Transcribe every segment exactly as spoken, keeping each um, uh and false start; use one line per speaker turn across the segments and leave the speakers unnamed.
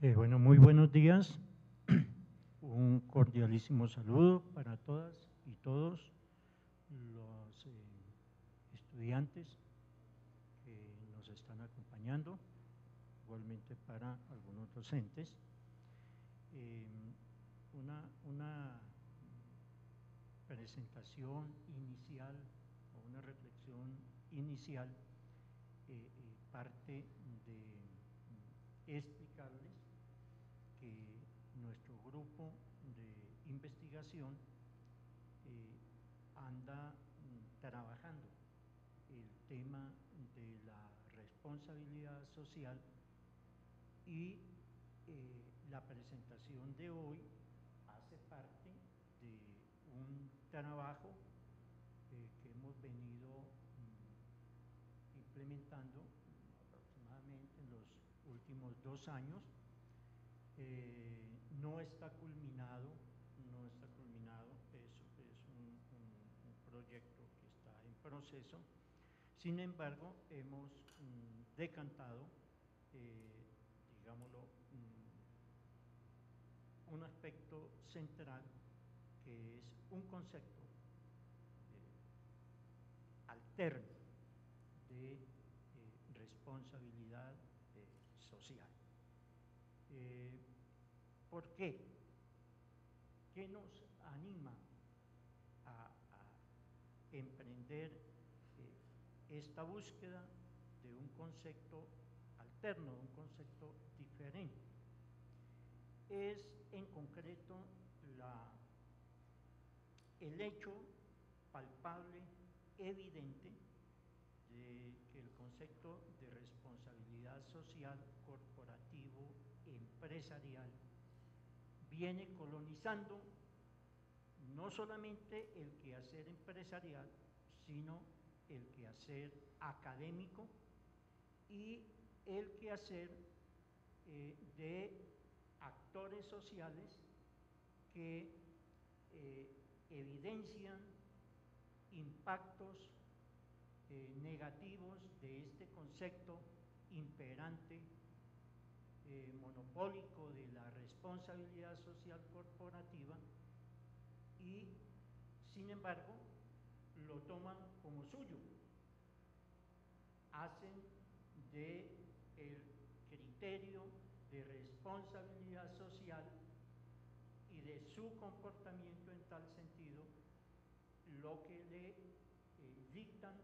Eh, bueno, muy buenos días. Un cordialísimo saludo para todas y todos los eh, estudiantes que nos están acompañando, igualmente para algunos docentes. Eh, una, una presentación inicial o una reflexión inicial eh, eh, parte de explicarles que nuestro grupo de investigación eh, anda mm, trabajando el tema de la responsabilidad social y eh, la presentación de hoy hace parte de un trabajo eh, que hemos venido mm, implementando aproximadamente en los últimos dos años. Eh, no está culminado, no está culminado, es, es un, un, un proyecto que está en proceso. Sin embargo, hemos mm, decantado, eh, digámoslo, mm, un aspecto central que es un concepto eh, alterno de eh, responsabilidad eh, social. Eh, ¿Por qué? ¿Qué nos anima a, a emprender eh, esta búsqueda de un concepto alterno, de un concepto diferente? Es en concreto la, el hecho palpable, evidente, de que el concepto de responsabilidad social, corporativo, empresarial, viene colonizando no solamente el quehacer empresarial, sino el quehacer académico y el quehacer eh, de actores sociales que eh, evidencian impactos eh, negativos de este concepto imperante, eh, monopólico de la responsabilidad social corporativa, y sin embargo lo toman como suyo, hacen de el criterio de responsabilidad social y de su comportamiento en tal sentido lo que le eh, dictan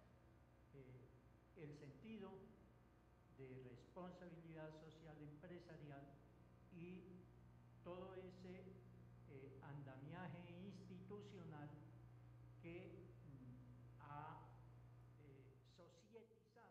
eh, el sentido de responsabilidad social empresarial y todo ese eh, andamiaje institucional que mm, ha eh, societizado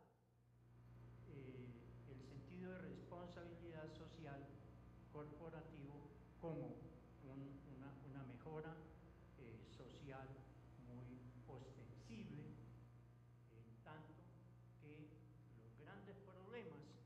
eh, el sentido de responsabilidad social corporativo como un, una, una mejora eh, social muy ostensible, en tanto que los grandes problemas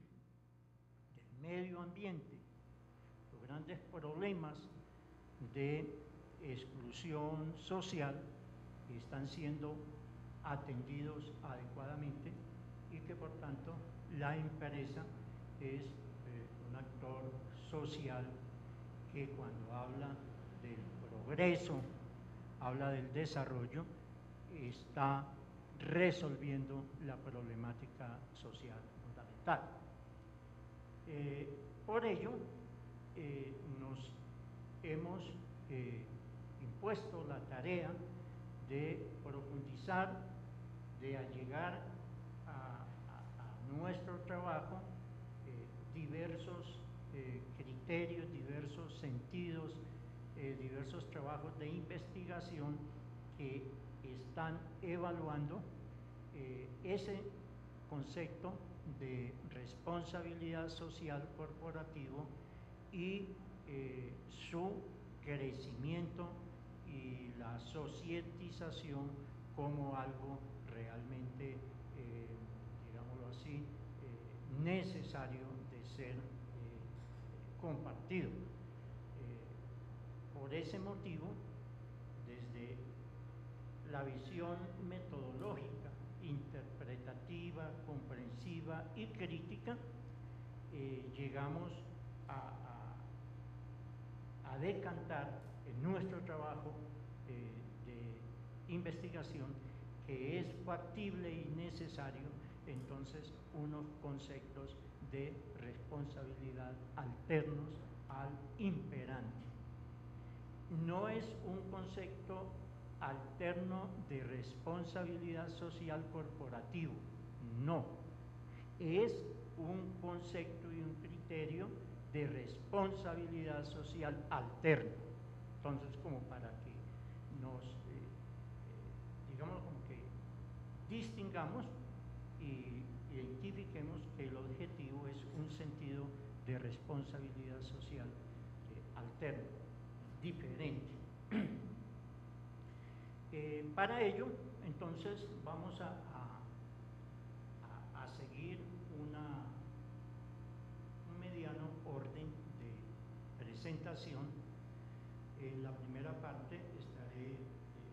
del medio ambiente, los grandes problemas de exclusión social están siendo atendidos adecuadamente y que por tanto la empresa es eh, un actor social que cuando habla del progreso, habla del desarrollo, está resolviendo la problemática social fundamental. Eh, por ello, eh, nos hemos eh, impuesto la tarea de profundizar, de allegar a, a, a nuestro trabajo eh, diversos eh, criterios, diversos sentidos, eh, diversos trabajos de investigación que están evaluando eh, ese concepto de responsabilidad social corporativo y eh, su crecimiento y la societización como algo realmente, eh, digámoslo así, eh, necesario de ser eh, compartido. Eh, por ese motivo, desde la visión metodológica, interpretativa, comprensiva y crítica, eh, llegamos a, a, a decantar en nuestro trabajo eh, de investigación que es factible y necesario entonces unos conceptos de responsabilidad alternos al imperante. No es un concepto alterno de responsabilidad social corporativo, no. Es un concepto y un criterio de responsabilidad social alterno. Entonces, como para que nos, eh, eh, digamos, como que distingamos y identifiquemos que el objetivo es un sentido de responsabilidad social eh, alterno, diferente. Eh, para ello, entonces, vamos a, a, a, a seguir una, un mediano orden de presentación. En la primera parte estaré eh,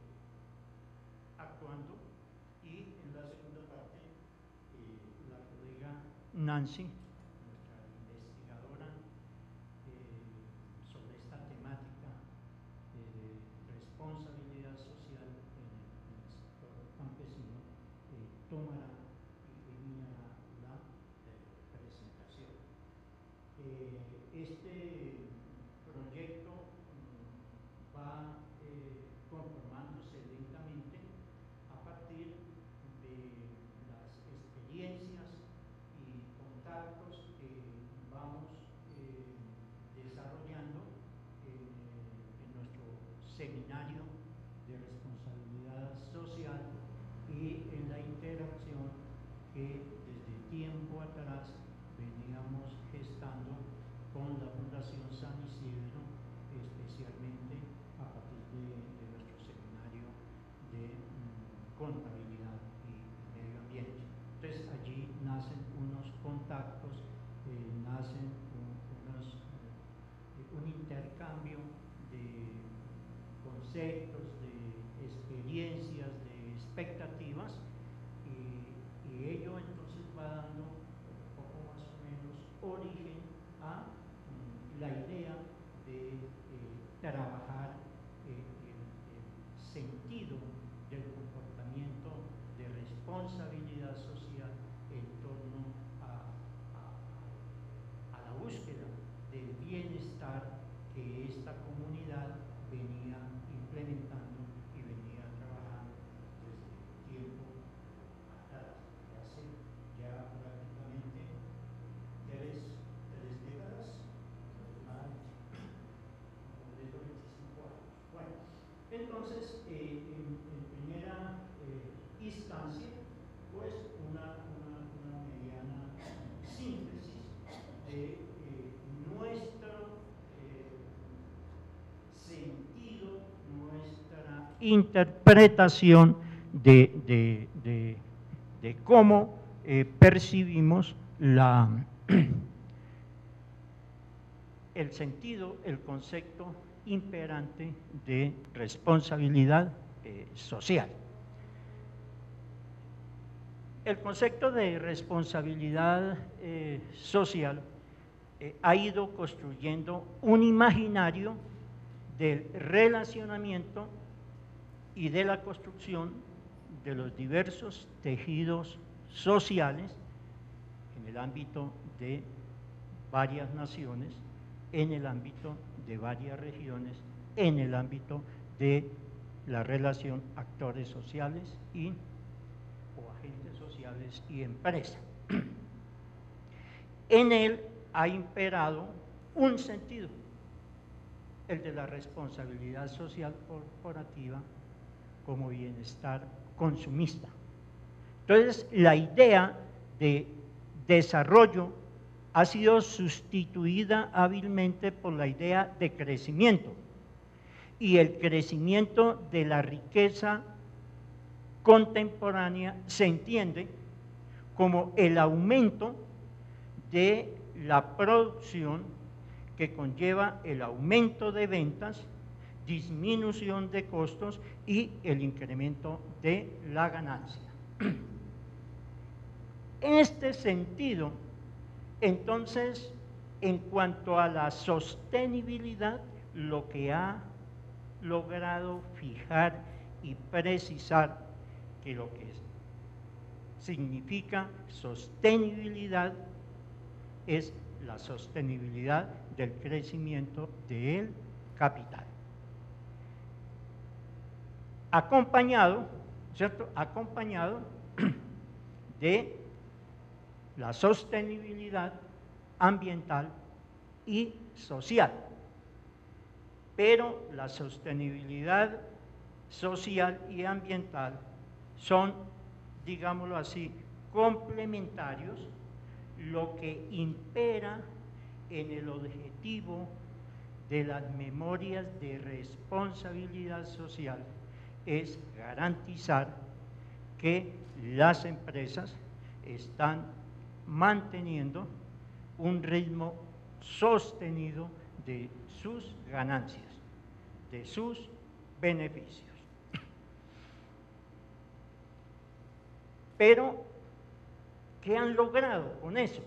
actuando y en la segunda parte eh, la colega Nancy, nuestra investigadora eh, sobre esta temática de responsabilidad social en el, en el sector campesino, eh, tomará y iniciará la eh, presentación. Eh, este proyecto mm, va eh, conformándose lentamente a partir de las experiencias y contactos que vamos eh, desarrollando en, eh, en nuestro seminario de responsabilidad social y en la interacción que desde tiempo atrás veníamos gestando con la Fundación San Isidro, especialmente a partir de, de nuestro seminario de mm, contabilidad y medio ambiente. Entonces allí nacen unos contactos, eh, nacen un, unos, eh, un intercambio de conceptos, de experiencias, de expectativas, y, y ello entonces va dando un poco más o menos origen a mm, la idea de eh, trabajar eh, el, el sentido del comportamiento de responsabilidad social en torno a, a, a la búsqueda del bienestar que esta comunidad venía implementando y venía trabajando desde tiempo atrás, de hace ya prácticamente tres, tres décadas, como de veinticinco años. Bueno, entonces, eh, en, en primera eh, instancia, pues una, una, una mediana síntesis de eh, nuestro eh, sentido, nuestra interpretación de, de, de, de cómo eh, percibimos la, el sentido, el concepto imperante de responsabilidad eh, social. El concepto de responsabilidad eh, social eh, ha ido construyendo un imaginario del relacionamiento y de la construcción de los diversos tejidos sociales en el ámbito de varias naciones, en el ámbito de varias regiones, en el ámbito de la relación actores sociales y o agentes sociales y empresas. En él ha imperado un sentido, el de la responsabilidad social corporativa como bienestar consumista. Entonces, la idea de desarrollo ha sido sustituida hábilmente por la idea de crecimiento, y el crecimiento de la riqueza contemporánea se entiende como el aumento de la producción que conlleva el aumento de ventas, disminución de costos y el incremento de la ganancia. En este sentido, entonces, En cuanto a la sostenibilidad, lo que ha logrado fijar y precisar que lo que significa sostenibilidad es la sostenibilidad del crecimiento del capital. Acompañado, ¿cierto? Acompañado de la sostenibilidad ambiental y social. Pero la sostenibilidad social y ambiental son, digámoslo así, complementarios. Lo que impera en el objetivo de las memorias de responsabilidad social es garantizar que las empresas están manteniendo un ritmo sostenido de sus ganancias, de sus beneficios. Pero, ¿qué han logrado con eso?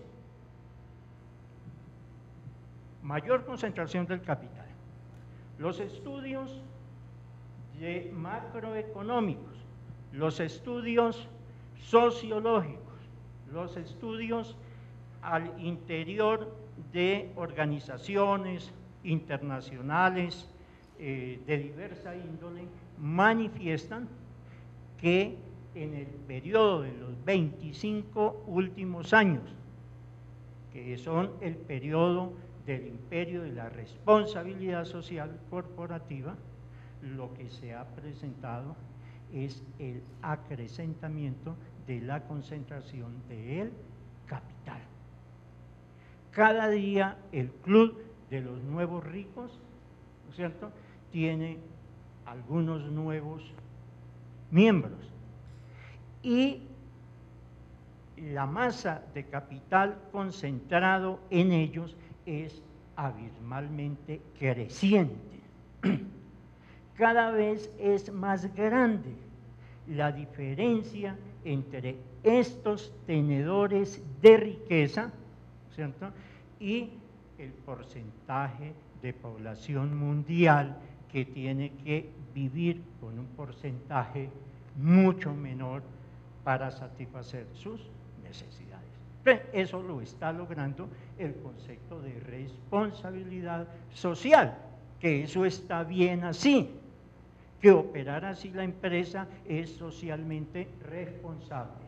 Mayor concentración del capital. Los estudios de macroeconómicos, los estudios sociológicos, los estudios al interior de organizaciones internacionales eh, de diversa índole manifiestan que en el periodo de los veinticinco últimos años, que son el periodo del imperio de la responsabilidad social corporativa, lo que se ha presentado es el acrecentamiento de la concentración del capital. Cada día el club de los nuevos ricos, ¿no es cierto?, tiene algunos nuevos miembros y la masa de capital concentrado en ellos es abismalmente creciente. Cada vez es más grande la diferencia entre estos tenedores de riqueza, ¿cierto?, y el porcentaje de población mundial que tiene que vivir con un porcentaje mucho menor para satisfacer sus necesidades. Eso lo está logrando el concepto de responsabilidad social, que eso está bien así, que operar así la empresa es socialmente responsable.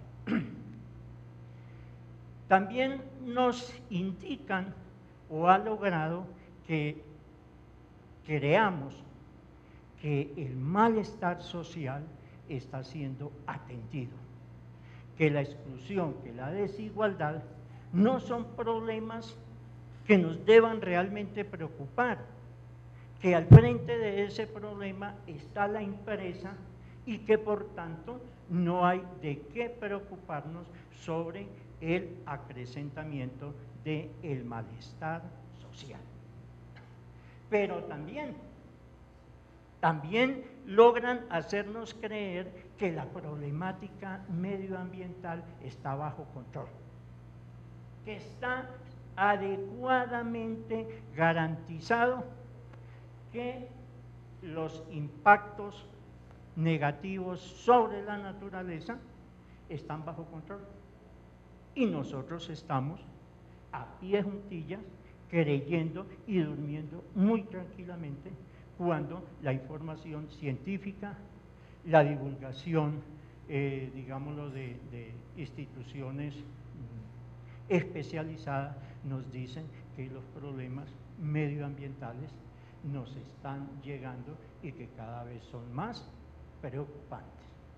También nos indican o ha logrado que creamos que el malestar social está siendo atendido, que la exclusión, que la desigualdad no son problemas que nos deban realmente preocupar, que al frente de ese problema está la empresa y que por tanto no hay de qué preocuparnos sobre el acrecentamiento del malestar social. Pero también, también logran hacernos creer que la problemática medioambiental está bajo control, que está adecuadamente garantizado, que los impactos negativos sobre la naturaleza están bajo control. Y nosotros estamos a pie juntillas creyendo y durmiendo muy tranquilamente cuando la información científica, la divulgación, eh, digámoslo, de, de instituciones mm, especializadas nos dicen que los problemas medioambientales nos están llegando y que cada vez son más preocupantes.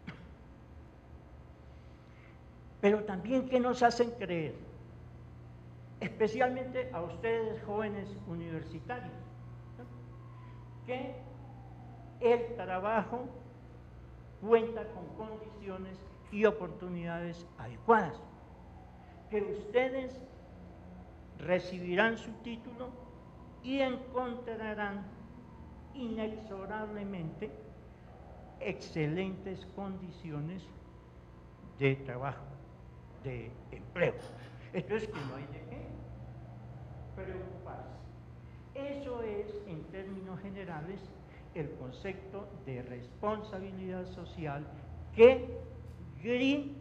Pero también, ¿qué nos hacen creer? Especialmente a ustedes, jóvenes universitarios, ¿no?, que el trabajo cuenta con condiciones y oportunidades adecuadas, que ustedes recibirán su título y encontrarán inexorablemente excelentes condiciones de trabajo, de empleo. Entonces, que no hay de qué preocuparse. Eso es, en términos generales, el concepto de responsabilidad social que Green,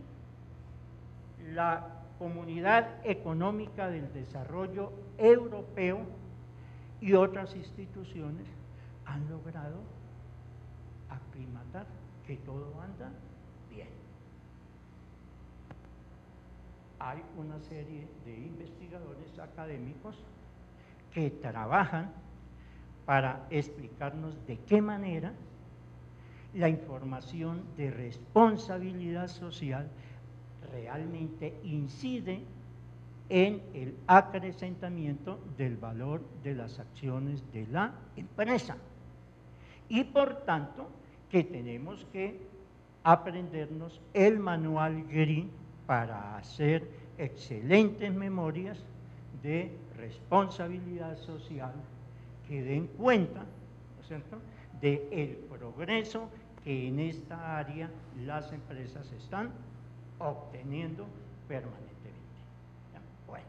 la Comunidad Económica del Desarrollo Europeo y otras instituciones han logrado aclimatar que todo anda bien. Hay una serie de investigadores académicos que trabajan para explicarnos de qué manera la información de responsabilidad social realmente incide en el acrecentamiento del valor de las acciones de la empresa. Y por tanto, que tenemos que aprendernos el manual Green para hacer excelentes memorias de responsabilidad social que den cuenta, ¿no es cierto?, del progreso que en esta área las empresas están obteniendo permanentemente. Bueno.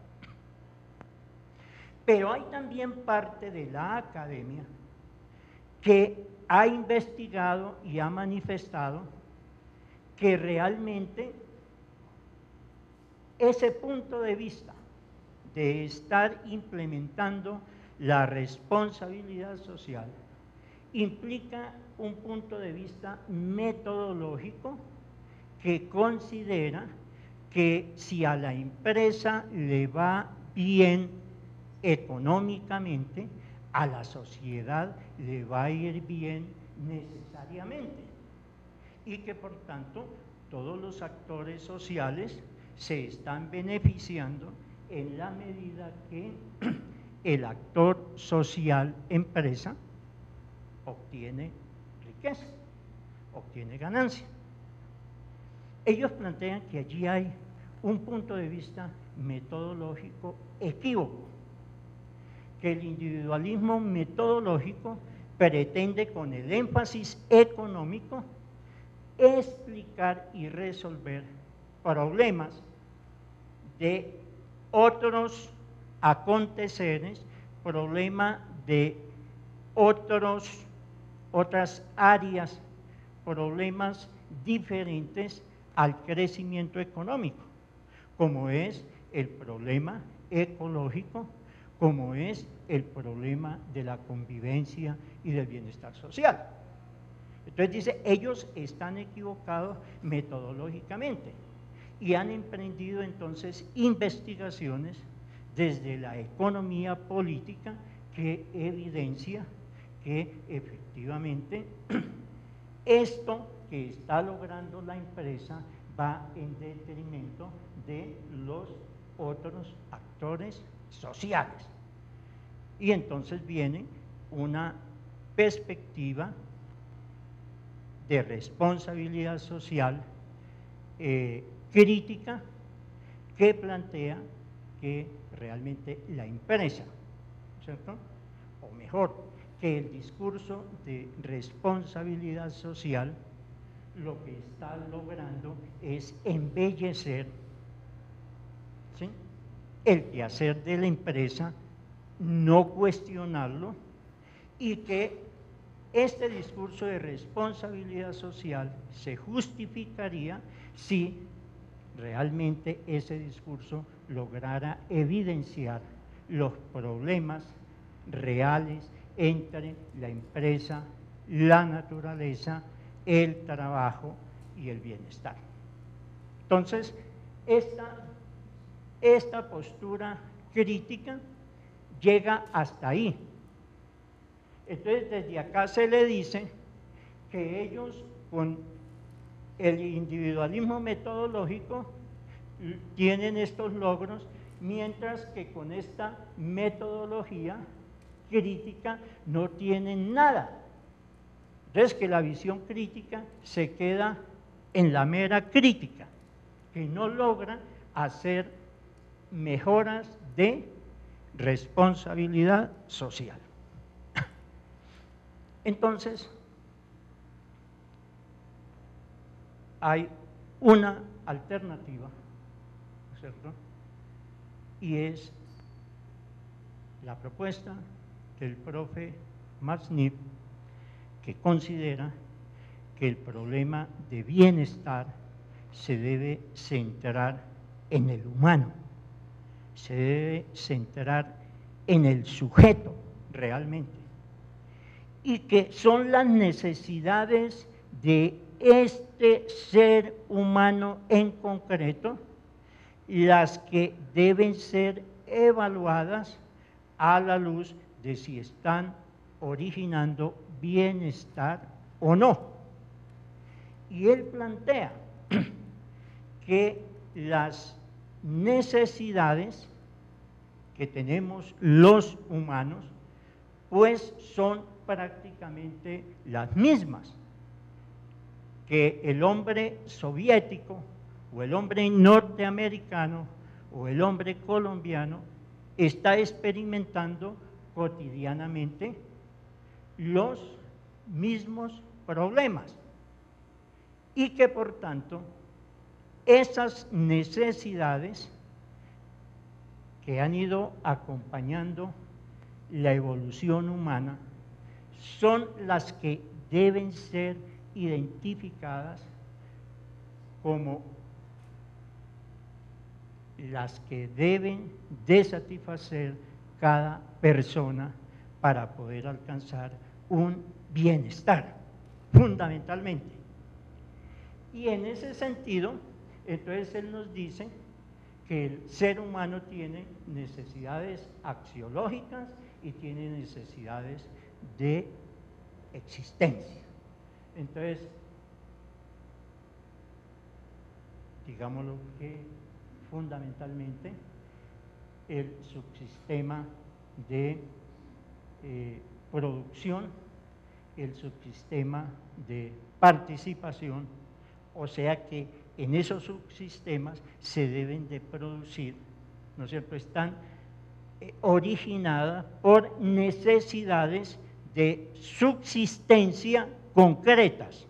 Pero hay también parte de la academia que ha investigado y ha manifestado que realmente ese punto de vista de estar implementando la responsabilidad social implica un punto de vista metodológico que considera que si a la empresa le va bien económicamente, a la sociedad le va a ir bien necesariamente, y que por tanto todos los actores sociales se están beneficiando en la medida que el actor social empresa obtiene riqueza, obtiene ganancia. Ellos plantean que allí hay un punto de vista metodológico equívoco, que el individualismo metodológico pretende con el énfasis económico explicar y resolver problemas de otros aconteceres, problema de otros, otras áreas, problemas diferentes al crecimiento económico, como es el problema ecológico, como es el problema de la convivencia y del bienestar social. Entonces dice, ellos están equivocados metodológicamente y han emprendido entonces investigaciones desde la economía política que evidencia que efectivamente esto que está logrando la empresa va en detrimento de los otros actores sociales. Y entonces viene una perspectiva de responsabilidad social eh, crítica que plantea que realmente la empresa, ¿cierto?, o mejor, que el discurso de responsabilidad social lo que está logrando es embellecer, ¿sí?, el quehacer de la empresa, no cuestionarlo, y que este discurso de responsabilidad social se justificaría si realmente ese discurso lograra evidenciar los problemas reales entre la empresa, la naturaleza, el trabajo y el bienestar. Entonces, esta, esta postura crítica llega hasta ahí. Entonces, desde acá se le dice que ellos, con el individualismo metodológico, tienen estos logros, mientras que con esta metodología crítica no tienen nada. Entonces, que la visión crítica se queda en la mera crítica, que no logra hacer mejoras de responsabilidad social. Entonces, hay una alternativa, ¿cierto?, y es la propuesta del profe Max Nip, que considera que el problema de bienestar se debe centrar en el humano, se debe centrar en el sujeto realmente, y que son las necesidades de este ser humano en concreto las que deben ser evaluadas a la luz de si están originando bienestar o no. Y él plantea que las necesidades que tenemos los humanos, pues son prácticamente las mismas que el hombre soviético o el hombre norteamericano o el hombre colombiano está experimentando cotidianamente los mismos problemas y que por tanto esas necesidades que han ido acompañando la evolución humana son las que deben ser identificadas como las que deben de satisfacer cada persona para poder alcanzar un bienestar, fundamentalmente. Y en ese sentido, entonces él nos dice que el ser humano tiene necesidades axiológicas y tiene necesidades de existencia. Entonces, digámoslo que fundamentalmente el subsistema de eh, producción, el subsistema de participación, o sea que en esos subsistemas se deben de producir, ¿no es cierto?, están eh, originadas por necesidades de subsistencia concretas.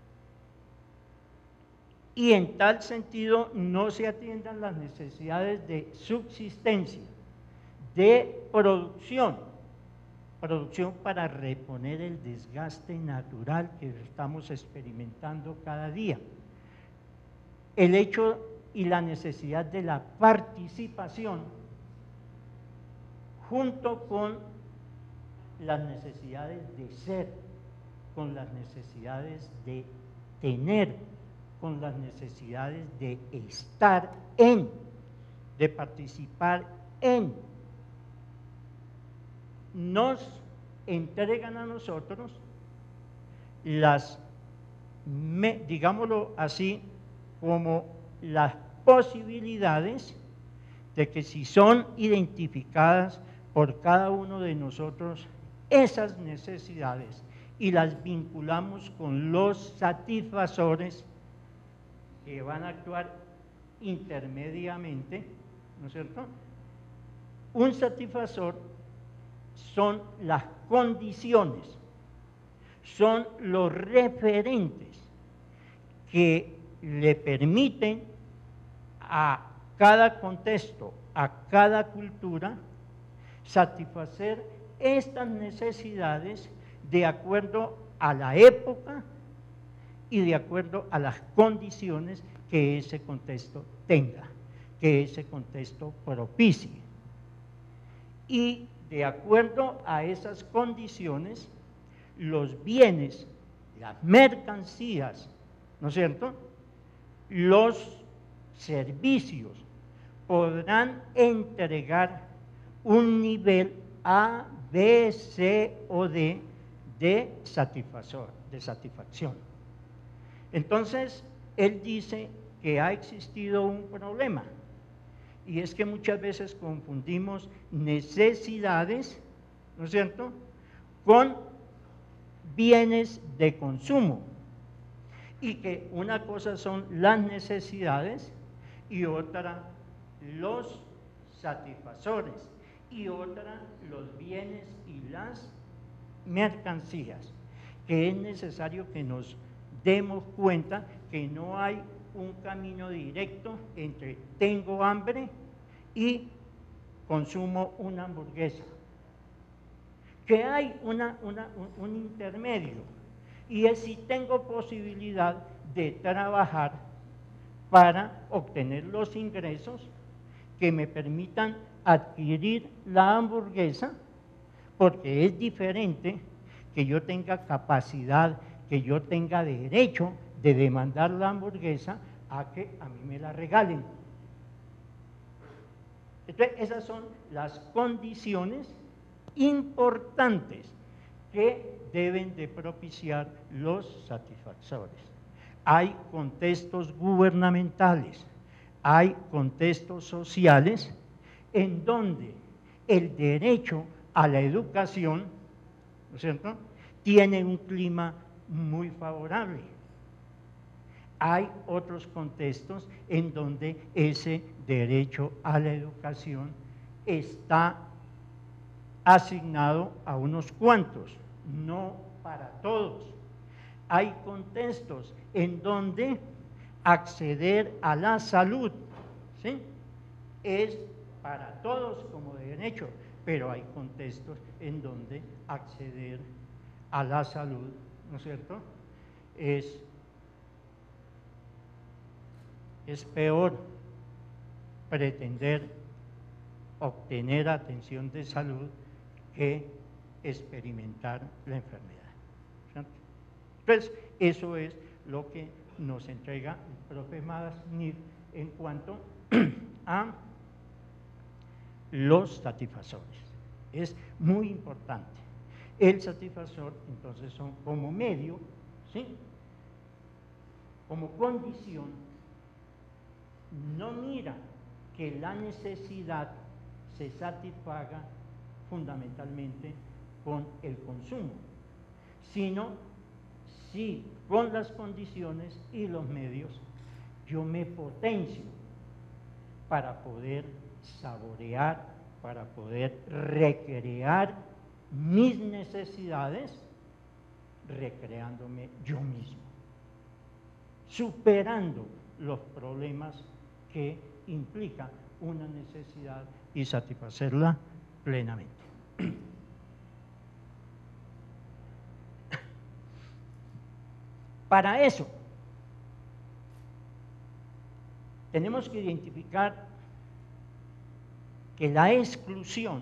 Y en tal sentido no se atiendan las necesidades de subsistencia, de producción, producción para reponer el desgaste natural que estamos experimentando cada día. El hecho y la necesidad de la participación junto con las necesidades de ser, con las necesidades de tener, con las necesidades de estar en, de participar en, nos entregan a nosotros las, digámoslo así, como las posibilidades de que si son identificadas por cada uno de nosotros esas necesidades y las vinculamos con los satisfactores que van a actuar intermediamente, ¿no es cierto? Un satisfactor son las condiciones, son los referentes que le permiten a cada contexto, a cada cultura, satisfacer estas necesidades de acuerdo a la época y de acuerdo a las condiciones que ese contexto tenga, que ese contexto propicie. Y de acuerdo a esas condiciones, los bienes, las mercancías, ¿no es cierto?, los servicios podrán entregar un nivel A, B, C o D de satisfactor, de satisfacción. Entonces, él dice que ha existido un problema, y es que muchas veces confundimos necesidades, ¿no es cierto?, con bienes de consumo, y que una cosa son las necesidades y otra los satisfactores y otra los bienes y las mercancías, que es necesario que nos demos cuenta que no hay un camino directo entre tengo hambre y consumo una hamburguesa, que hay una, una, un, un intermedio, y es si tengo posibilidad de trabajar para obtener los ingresos que me permitan adquirir la hamburguesa, porque es diferente que yo tenga capacidad, que yo tenga derecho de demandar la hamburguesa a que a mí me la regalen. Entonces, esas son las condiciones importantes que deben de propiciar los satisfactores. Hay contextos gubernamentales, hay contextos sociales en donde el derecho a la educación, ¿no es cierto?, tiene un clima muy favorable. Hay otros contextos en donde ese derecho a la educación está asignado a unos cuantos, no para todos. Hay contextos en donde acceder a la salud, ¿sí?, es para todos como derecho, pero hay contextos en donde acceder a la salud, ¿no es cierto?, es, es peor pretender obtener atención de salud que experimentar la enfermedad, ¿cierto? Entonces, eso es lo que nos entrega el profe Masnif en cuanto a los satisfactores. Es muy importante. El satisfactor, entonces, son como medio, ¿sí?, como condición, no mira que la necesidad se satisfaga fundamentalmente con el consumo, sino si con las condiciones y los medios yo me potencio para poder saborear, para poder recrear mis necesidades, recreándome yo mismo, superando los problemas que implica una necesidad y satisfacerla plenamente. Para eso, tenemos que identificar que la exclusión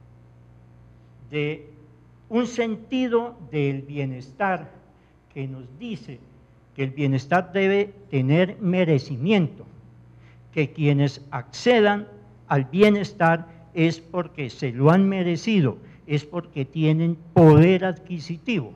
de un sentido del bienestar que nos dice que el bienestar debe tener merecimiento, que quienes accedan al bienestar es porque se lo han merecido, es porque tienen poder adquisitivo,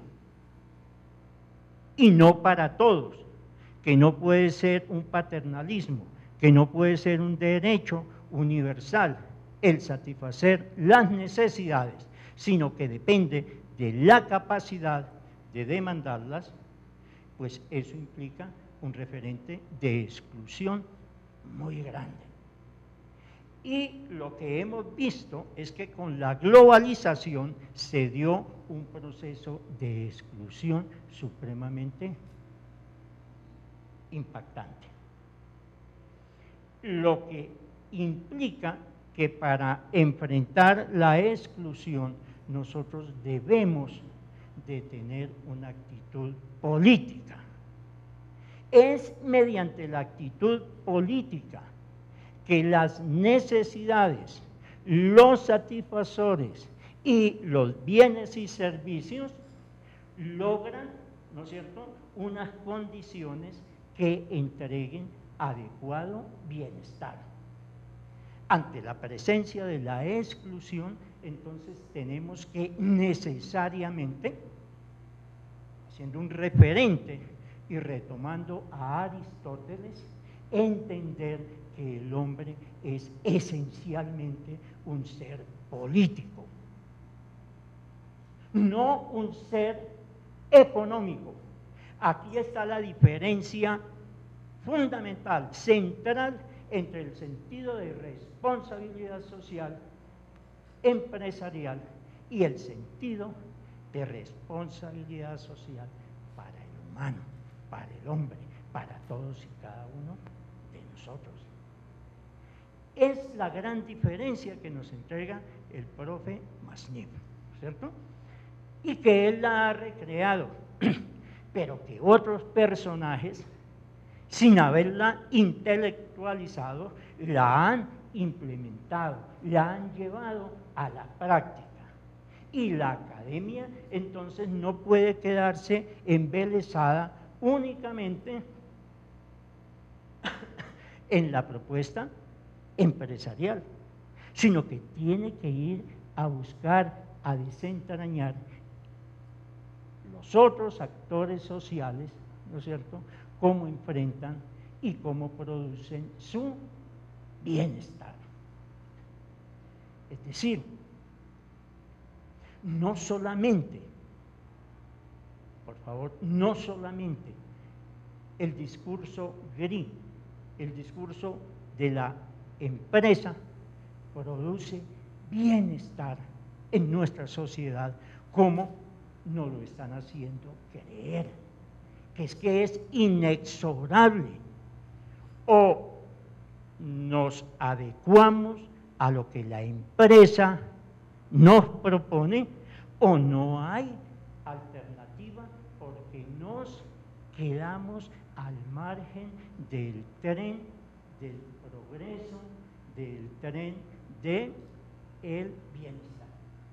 y no para todos, que no puede ser un paternalismo, que no puede ser un derecho universal el satisfacer las necesidades, sino que depende de la capacidad de demandarlas, pues eso implica un referente de exclusión muy grande. Y lo que hemos visto es que con la globalización se dio un proceso de exclusión supremamente impactante, lo que implica que para enfrentar la exclusión nosotros debemos de tener una actitud política. Es mediante la actitud política que las necesidades, los satisfactores y los bienes y servicios logran, ¿no es cierto?, unas condiciones que entreguen adecuado bienestar. Ante la presencia de la exclusión, entonces tenemos que necesariamente, siendo un referente y retomando a Aristóteles, entender que el hombre es esencialmente un ser político, no un ser económico. Aquí está la diferencia fundamental, central, entre el sentido de responsabilidad social, empresarial, y el sentido de responsabilidad social para el humano, para el hombre, para todos y cada uno de nosotros. Es la gran diferencia que nos entrega el profe Masnif, ¿cierto? y que él la ha recreado, pero que otros personajes, sin haberla intelectualizado, la han implementado, la han llevado a la práctica. Y la academia entonces no puede quedarse embelesada únicamente en la propuesta empresarial, sino que tiene que ir a buscar, a desentrañar los otros actores sociales, ¿no es cierto?, cómo enfrentan y cómo producen su bienestar. Es decir, no solamente, por favor, no solamente el discurso gris, el discurso de la empresa produce bienestar en nuestra sociedad, como nos lo están haciendo creer, que es que es inexorable, o nos adecuamos a lo que la empresa nos propone, o no hay alternativa porque nos quedamos al margen del tren del progreso, del tren del bienestar.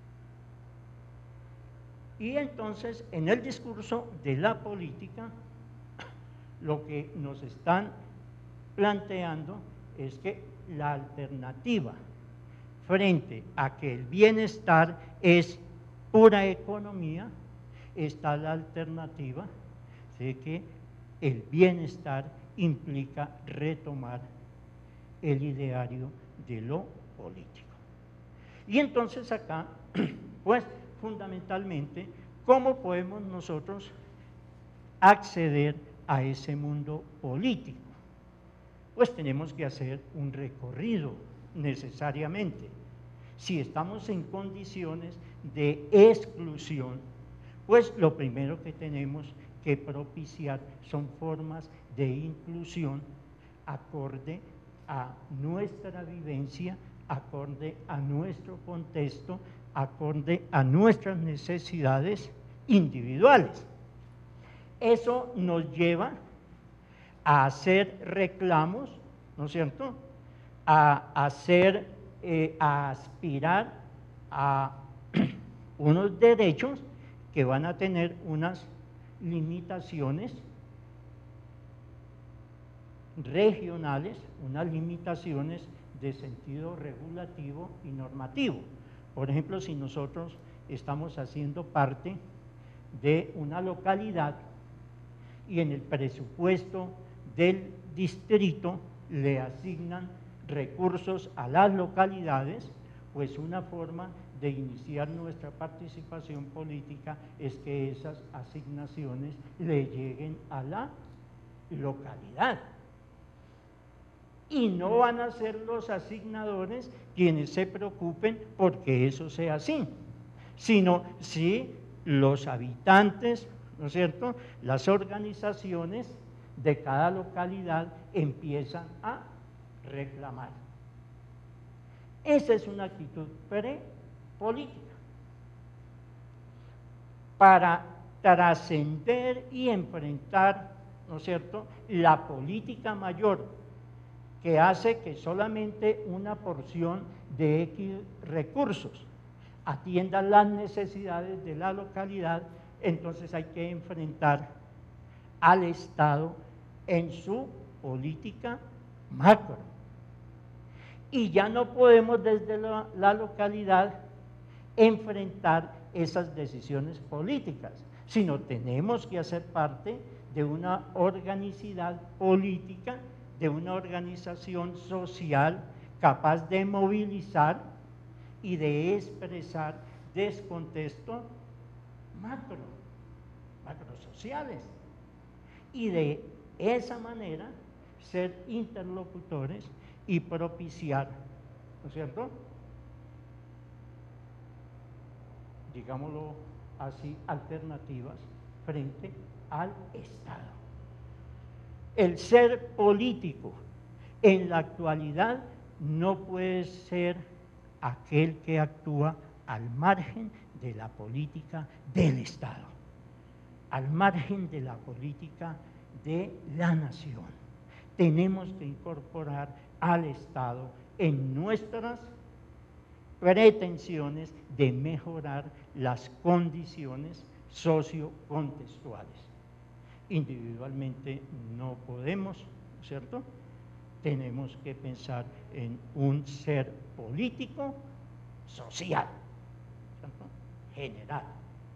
Y entonces, en el discurso de la política, lo que nos están planteando es que la alternativa frente a que el bienestar es pura economía, está la alternativa de que el bienestar implica retomar el ideario de lo político. Y entonces acá, pues fundamentalmente, ¿cómo podemos nosotros acceder a ese mundo político? Pues tenemos que hacer un recorrido necesariamente. Si estamos en condiciones de exclusión, pues lo primero que tenemos que propiciar son formas de inclusión acorde a nuestra vivencia, acorde a nuestro contexto, acorde a nuestras necesidades individuales. Eso nos lleva a hacer reclamos, ¿no es cierto?, a hacer, eh, a aspirar a unos derechos que van a tener unas limitaciones regionales, unas limitaciones de sentido regulativo y normativo. Por ejemplo, si nosotros estamos haciendo parte de una localidad y en el presupuesto del distrito le asignan recursos a las localidades, pues una forma de iniciar nuestra participación política es que esas asignaciones le lleguen a la localidad. Y no van a ser los asignadores quienes se preocupen porque eso sea así, sino si los habitantes, ¿no es cierto?, las organizaciones de cada localidad empiezan a reclamar. Esa es una actitud prepolítica. Para trascender y enfrentar, ¿no es cierto?, la política mayor que hace que solamente una porción de X recursos atienda las necesidades de la localidad, entonces hay que enfrentar al Estado en su política macro. Y ya no podemos desde la, la localidad enfrentar esas decisiones políticas, sino tenemos que hacer parte de una organicidad política, de una organización social capaz de movilizar y de expresar descontexto macro, macrosociales, y de esa manera ser interlocutores y propiciar, ¿no es cierto?, digámoslo así, alternativas frente al Estado. El ser político en la actualidad no puede ser aquel que actúa al margen de la política del Estado, al margen de la política de la nación. Tenemos que incorporar al Estado en nuestras pretensiones de mejorar las condiciones sociocontextuales. Individualmente no podemos, ¿cierto? Tenemos que pensar en un ser político social, ¿cierto? General.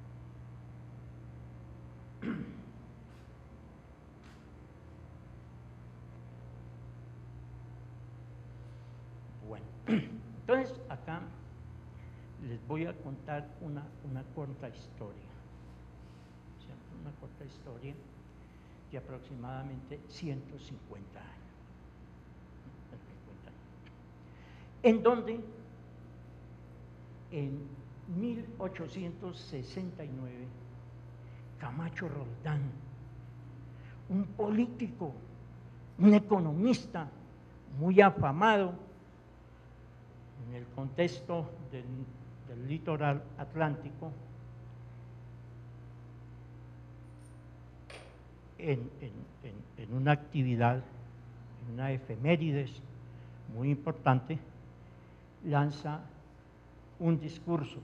Bueno, entonces acá les voy a contar una, una corta historia, ¿cierto? Una corta historia de aproximadamente ciento cincuenta años. En donde en mil ochocientos sesenta y nueve Camacho Roldán, un político, un economista muy afamado en el contexto del, del litoral atlántico, en, en, en, en una actividad, en una efemérides muy importante, lanza un discurso,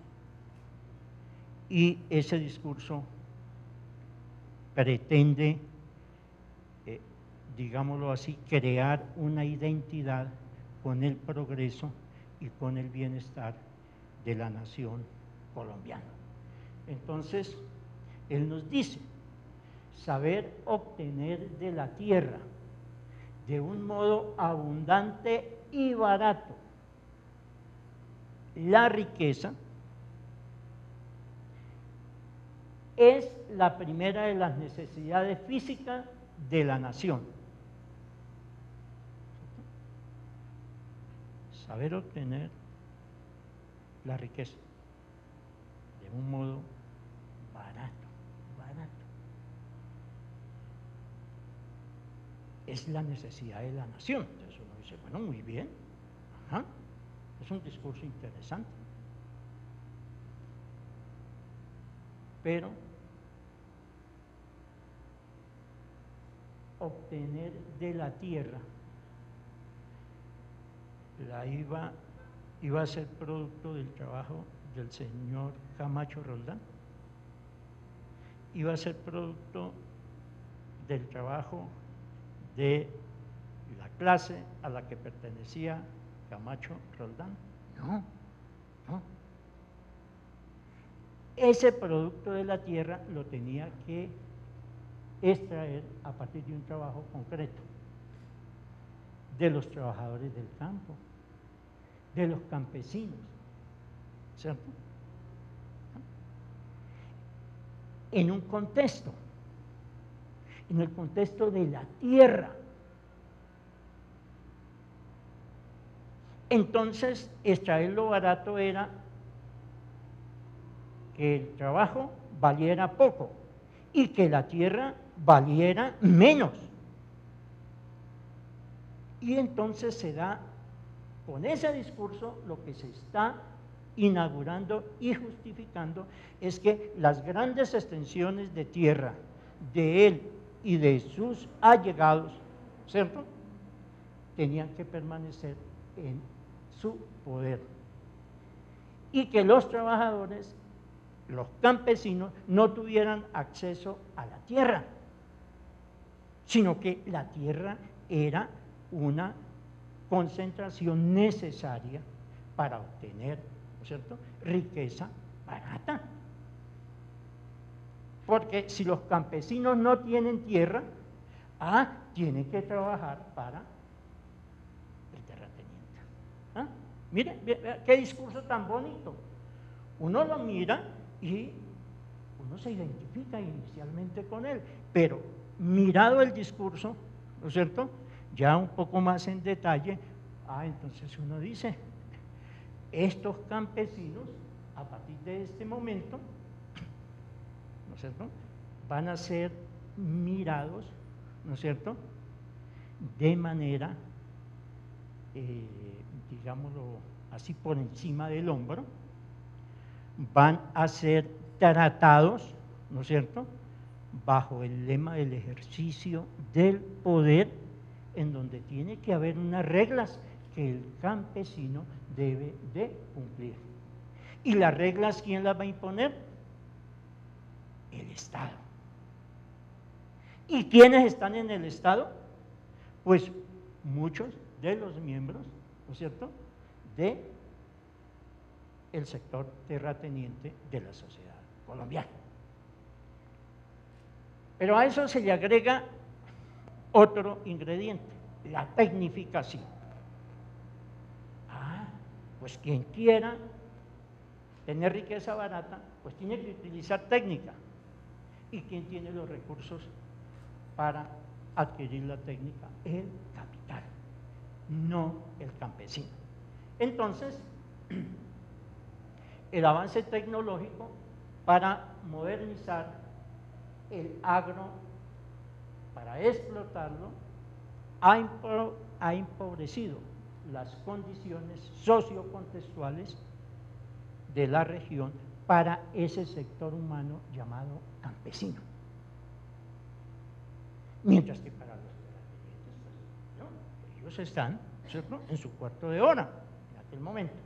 y ese discurso pretende, eh, digámoslo así, crear una identidad con el progreso y con el bienestar de la nación colombiana. Entonces, él nos dice, saber obtener de la tierra de un modo abundante y barato la riqueza es la primera de las necesidades físicas de la nación. Saber obtener la riqueza de un modo barato, barato. Es la necesidad de la nación. Entonces uno dice, bueno, muy bien, ajá. Es un discurso interesante, pero obtener de la tierra la iba, iba a ser producto del trabajo del señor Camacho Roldán, iba a ser producto del trabajo de la clase a la que pertenecía Camacho Roldán. No, no. Ese producto de la tierra lo tenía que extraer a partir de un trabajo concreto de los trabajadores del campo, de los campesinos, ¿cierto? En un contexto, en el contexto de la tierra. Entonces, extraerlo barato era que el trabajo valiera poco y que la tierra valiera menos. Y entonces se da, con ese discurso, lo que se está inaugurando y justificando es que las grandes extensiones de tierra de él y de sus allegados, ¿cierto?, tenían que permanecer en su poder, y que los trabajadores, los campesinos, no tuvieran acceso a la tierra, sino que la tierra era una concentración necesaria para obtener, ¿no es cierto?, riqueza barata. Porque si los campesinos no tienen tierra, ah, tienen que trabajar para el terrateniente. ¿Ah? Mire, mire, qué discurso tan bonito. Uno lo mira y uno se identifica inicialmente con él, pero mirado el discurso, ¿no es cierto?, ya un poco más en detalle, ah, entonces uno dice, estos campesinos, a partir de este momento, ¿no es cierto?, van a ser mirados, ¿no es cierto?, de manera, eh, digámoslo así, por encima del hombro, van a ser tratados, ¿no es cierto?, bajo el lema del ejercicio del poder, en donde tiene que haber unas reglas que el campesino debe de cumplir. ¿Y las reglas quién las va a imponer? El Estado. ¿Y quiénes están en el Estado? Pues muchos de los miembros, ¿no es cierto?, de el sector terrateniente de la sociedad colombiana. Pero a eso se le agrega otro ingrediente, la tecnificación. Ah, pues quien quiera tener riqueza barata, pues tiene que utilizar técnica. ¿Y quién tiene los recursos para adquirir la técnica? El capital, no el campesino. Entonces, el avance tecnológico para modernizar el agro, para explotarlo, ha, impro, ha empobrecido las condiciones sociocontextuales de la región para ese sector humano llamado campesino. Mientras que para los terratenientes, ¿no?, ellos están, ¿cierto?, en su cuarto de hora, en aquel momento.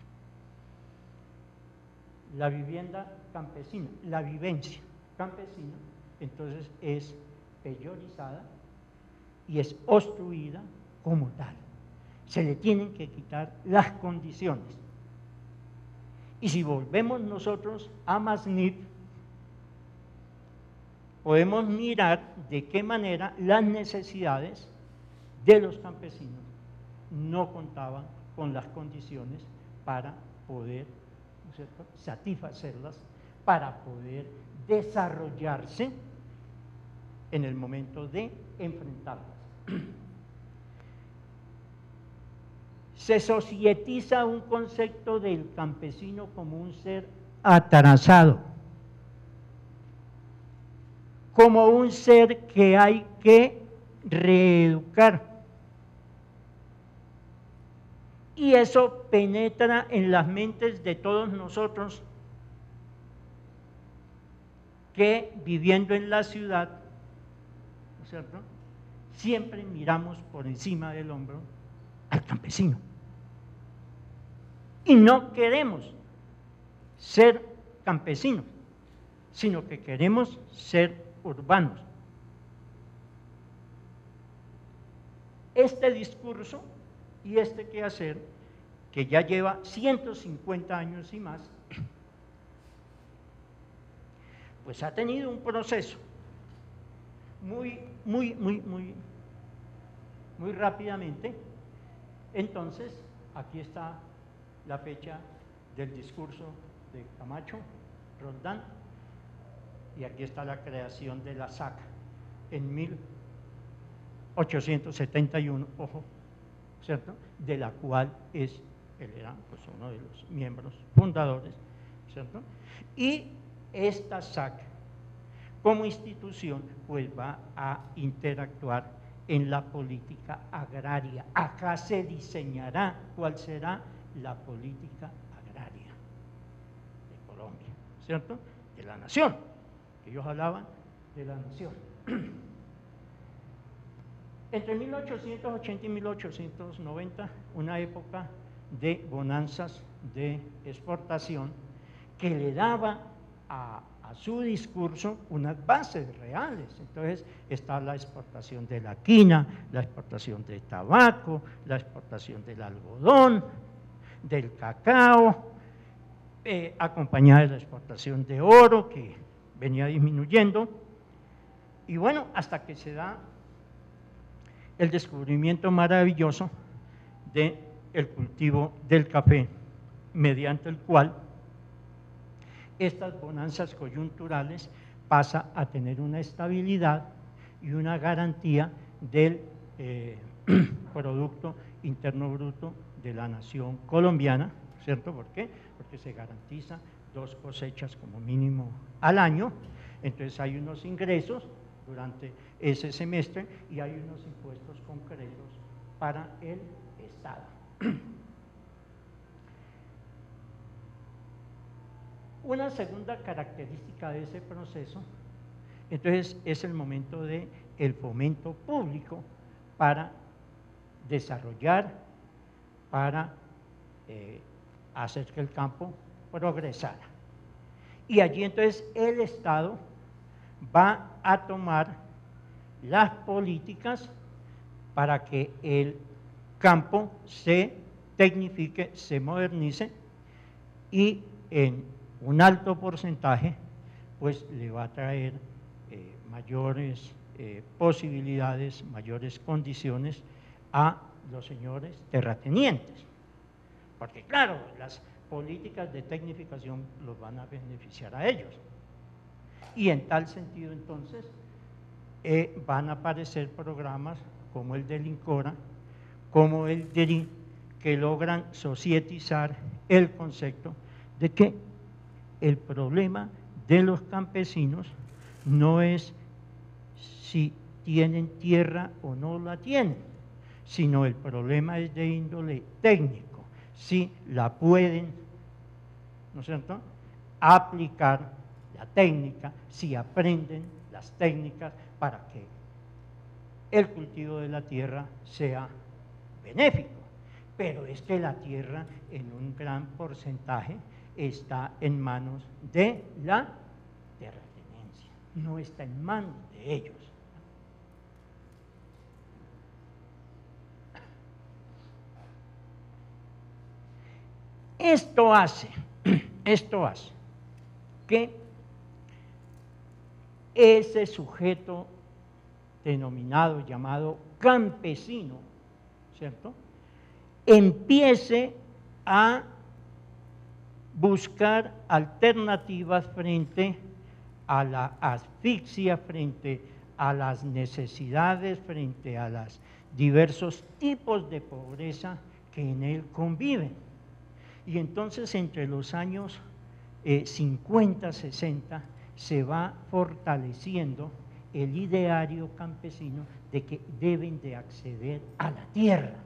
La vivienda campesina, la vivencia campesina, entonces es peyorizada y es obstruida como tal. Se le tienen que quitar las condiciones. Y si volvemos nosotros a Masnit, podemos mirar de qué manera las necesidades de los campesinos no contaban con las condiciones para poder, ¿no es cierto?, satisfacerlas, para poder desarrollarse en el momento de enfrentarlas. Se societiza un concepto del campesino como un ser atrasado, como un ser que hay que reeducar. Y eso penetra en las mentes de todos nosotros que, viviendo en la ciudad, ¿no es cierto?, siempre miramos por encima del hombro al campesino. Y no queremos ser campesinos, sino que queremos ser urbanos. Este discurso y este quehacer, que ya lleva ciento cincuenta años y más, pues ha tenido un proceso muy, muy, muy, muy, muy rápidamente. Entonces, aquí está la fecha del discurso de Camacho, Roldán, y aquí está la creación de la S A C en mil ochocientos setenta y uno, ojo, ¿cierto?, de la cual es, él era pues uno de los miembros fundadores, ¿cierto? Y esta S A C como institución pues va a interactuar en la política agraria. Acá se diseñará cuál será la política agraria de Colombia, ¿cierto?, de la nación. Ellos hablaban de la nación. Entre mil ochocientos ochenta y mil ochocientos noventa, una época de bonanzas de exportación que le daba a, a su discurso unas bases reales. Entonces está la exportación de la quina, la exportación de tabaco, la exportación del algodón, del cacao, eh, acompañada de la exportación de oro, que venía disminuyendo, y bueno, hasta que se da el descubrimiento maravilloso del cultivo del café, mediante el cual estas bonanzas coyunturales pasa a tener una estabilidad y una garantía del eh, Producto Interno Bruto de la nación colombiana, ¿cierto? ¿Por qué? Porque se garantiza dos cosechas como mínimo al año, entonces hay unos ingresos durante ese semestre y hay unos impuestos concretos para el Estado. Una segunda característica de ese proceso, entonces, es el momento del el fomento público para desarrollar, para eh, hacer que el campo progresara. Y allí entonces el Estado va a tomar las políticas para que el campo se tecnifique, se modernice y en un alto porcentaje pues le va a traer eh, mayores eh, posibilidades, mayores condiciones a los señores terratenientes. Porque claro, las políticas de tecnificación los van a beneficiar a ellos. Y en tal sentido entonces eh, van a aparecer programas como el del INCORA, como el D E R I, que logran societizar el concepto de que el problema de los campesinos no es si tienen tierra o no la tienen, sino el problema es de índole técnico, si la pueden, ¿no es cierto?, aplicar la técnica, si aprenden las técnicas para que el cultivo de la tierra sea benéfico. Pero es que la tierra en un gran porcentaje está en manos de la terratenencia, no está en manos de ellos. Esto hace, esto hace que ese sujeto denominado, llamado campesino, ¿cierto?, empiece a buscar alternativas frente a la asfixia, frente a las necesidades, frente a los diversos tipos de pobreza que en él conviven. Y entonces entre los años eh, cincuenta, sesenta se va fortaleciendo el ideario campesino de que deben de acceder a la tierra,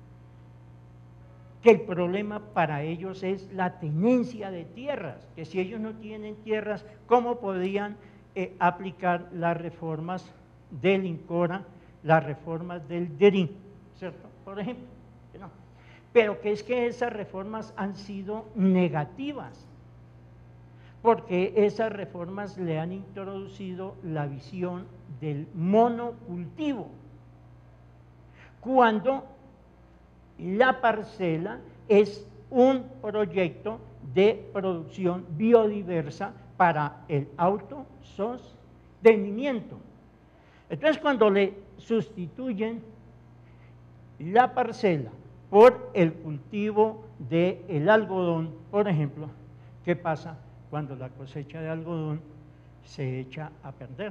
que el problema para ellos es la tenencia de tierras, que si ellos no tienen tierras, ¿cómo podían eh, aplicar las reformas del INCORA, las reformas del D E R I, ¿cierto? Por ejemplo, que no. Pero que es que esas reformas han sido negativas, porque esas reformas le han introducido la visión del monocultivo, cuando la parcela es un proyecto de producción biodiversa para el autosostenimiento. Entonces, cuando le sustituyen la parcela por el cultivo del algodón, por ejemplo, ¿qué pasa cuando la cosecha de algodón se echa a perder?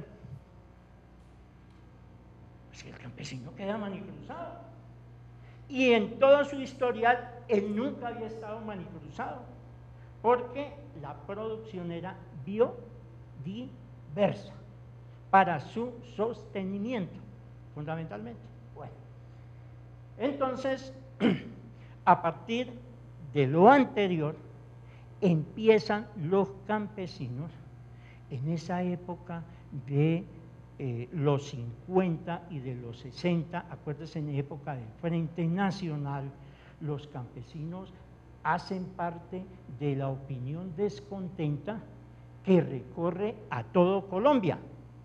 Pues que el campesino queda manicruzado. Y en todo su historial, él nunca había estado manicruzado, porque la producción era biodiversa, para su sostenimiento, fundamentalmente. Bueno, entonces, a partir de lo anterior, empiezan los campesinos, en esa época de eh, los cincuenta y de los sesenta, acuérdense, en época del Frente Nacional, los campesinos hacen parte de la opinión descontenta que recorre a todo Colombia.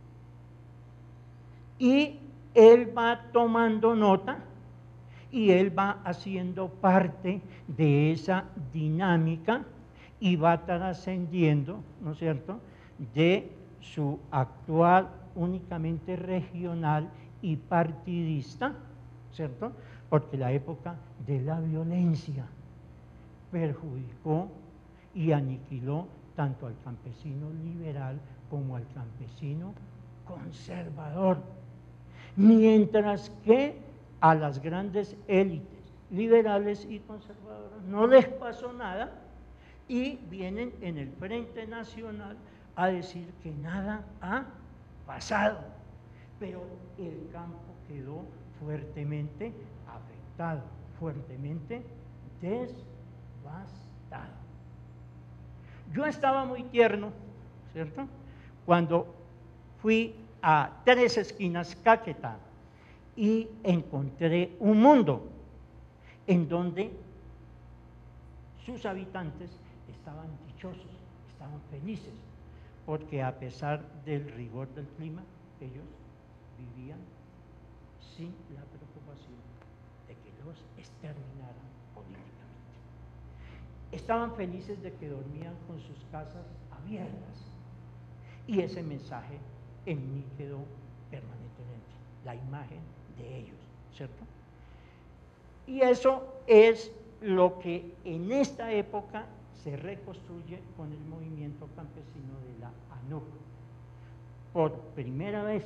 Y él va tomando nota y él va haciendo parte de esa dinámica y va trascendiendo, ¿no es cierto?, de su actual únicamente regional y partidista, ¿cierto?, porque la época de la violencia perjudicó y aniquiló tanto al campesino liberal como al campesino conservador, mientras que a las grandes élites liberales y conservadoras no les pasó nada y vienen en el Frente Nacional a decir que nada ha pasado, pero el campo quedó fuertemente afectado, fuertemente devastado. Yo estaba muy tierno, ¿cierto?, cuando fui a Tres Esquinas, Caquetá, y encontré un mundo en donde sus habitantes estaban dichosos, estaban felices, porque a pesar del rigor del clima, ellos vivían sin la preocupación de que los exterminaran políticamente. Estaban felices de que dormían con sus casas abiertas, y ese mensaje en mí quedó permanentemente, la imagen de ellos, ¿cierto? Y eso es lo que en esta época se reconstruye con el movimiento campesino de la ANUC. Por primera vez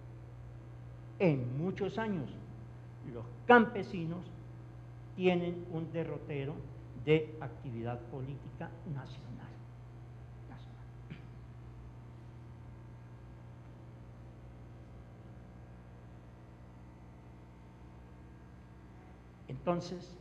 en muchos años, los campesinos tienen un derrotero de actividad política nacional. nacional. Entonces,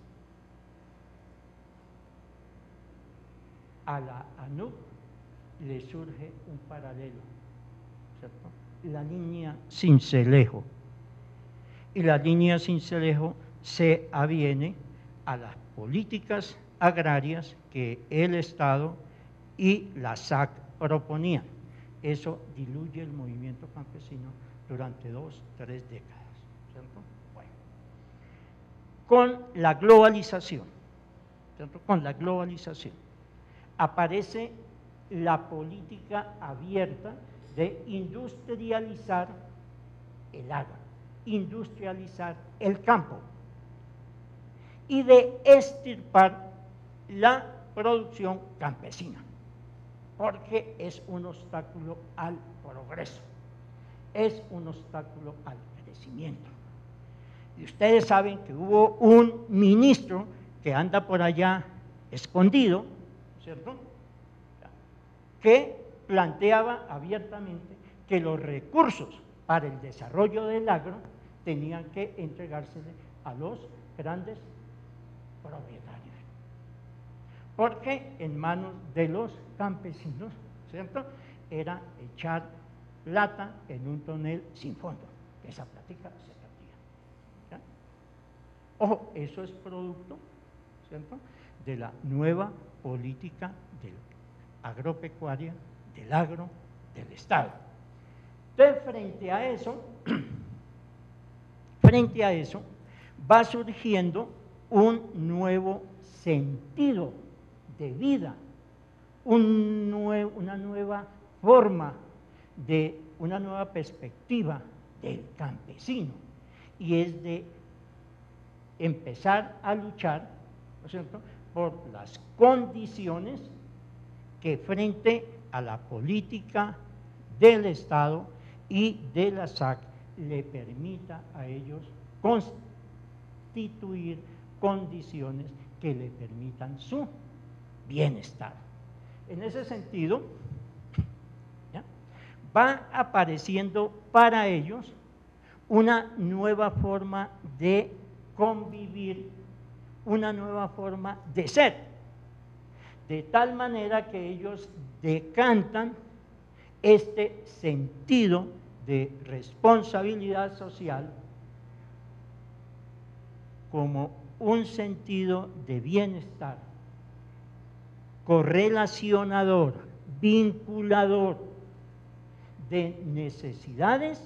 a la ANUC le surge un paralelo, ¿cierto? La línea Sincelejo. Y la línea Sincelejo se aviene a las políticas agrarias que el Estado y la S A C proponían. Eso diluye el movimiento campesino durante dos, tres décadas, ¿cierto? Bueno. Con la globalización, ¿cierto? Con la globalización, aparece la política abierta de industrializar el agro, industrializar el campo y de extirpar la producción campesina, porque es un obstáculo al progreso, es un obstáculo al crecimiento. Y ustedes saben que hubo un ministro que anda por allá escondido, ¿cierto?, que planteaba abiertamente que los recursos para el desarrollo del agro tenían que entregársele a los grandes propietarios, porque en manos de los campesinos, ¿cierto?, era echar plata en un tonel sin fondo, que esa plática se perdía. ¿Ya? Ojo, eso es producto, ¿cierto?, de la nueva política del agropecuaria, del agro, del Estado. Entonces, frente a eso, frente a eso, va surgiendo un nuevo sentido de vida, un nuevo, una nueva forma de, una nueva perspectiva del campesino, y es de empezar a luchar, ¿no es cierto?, por las condiciones que frente a la política del Estado y de la S A C le permita a ellos constituir condiciones que le permitan su bienestar. En ese sentido, ¿ya?, va apareciendo para ellos una nueva forma de convivir, una nueva forma de ser, de tal manera que ellos decantan este sentido de responsabilidad social como un sentido de bienestar, correlacionador, vinculador de necesidades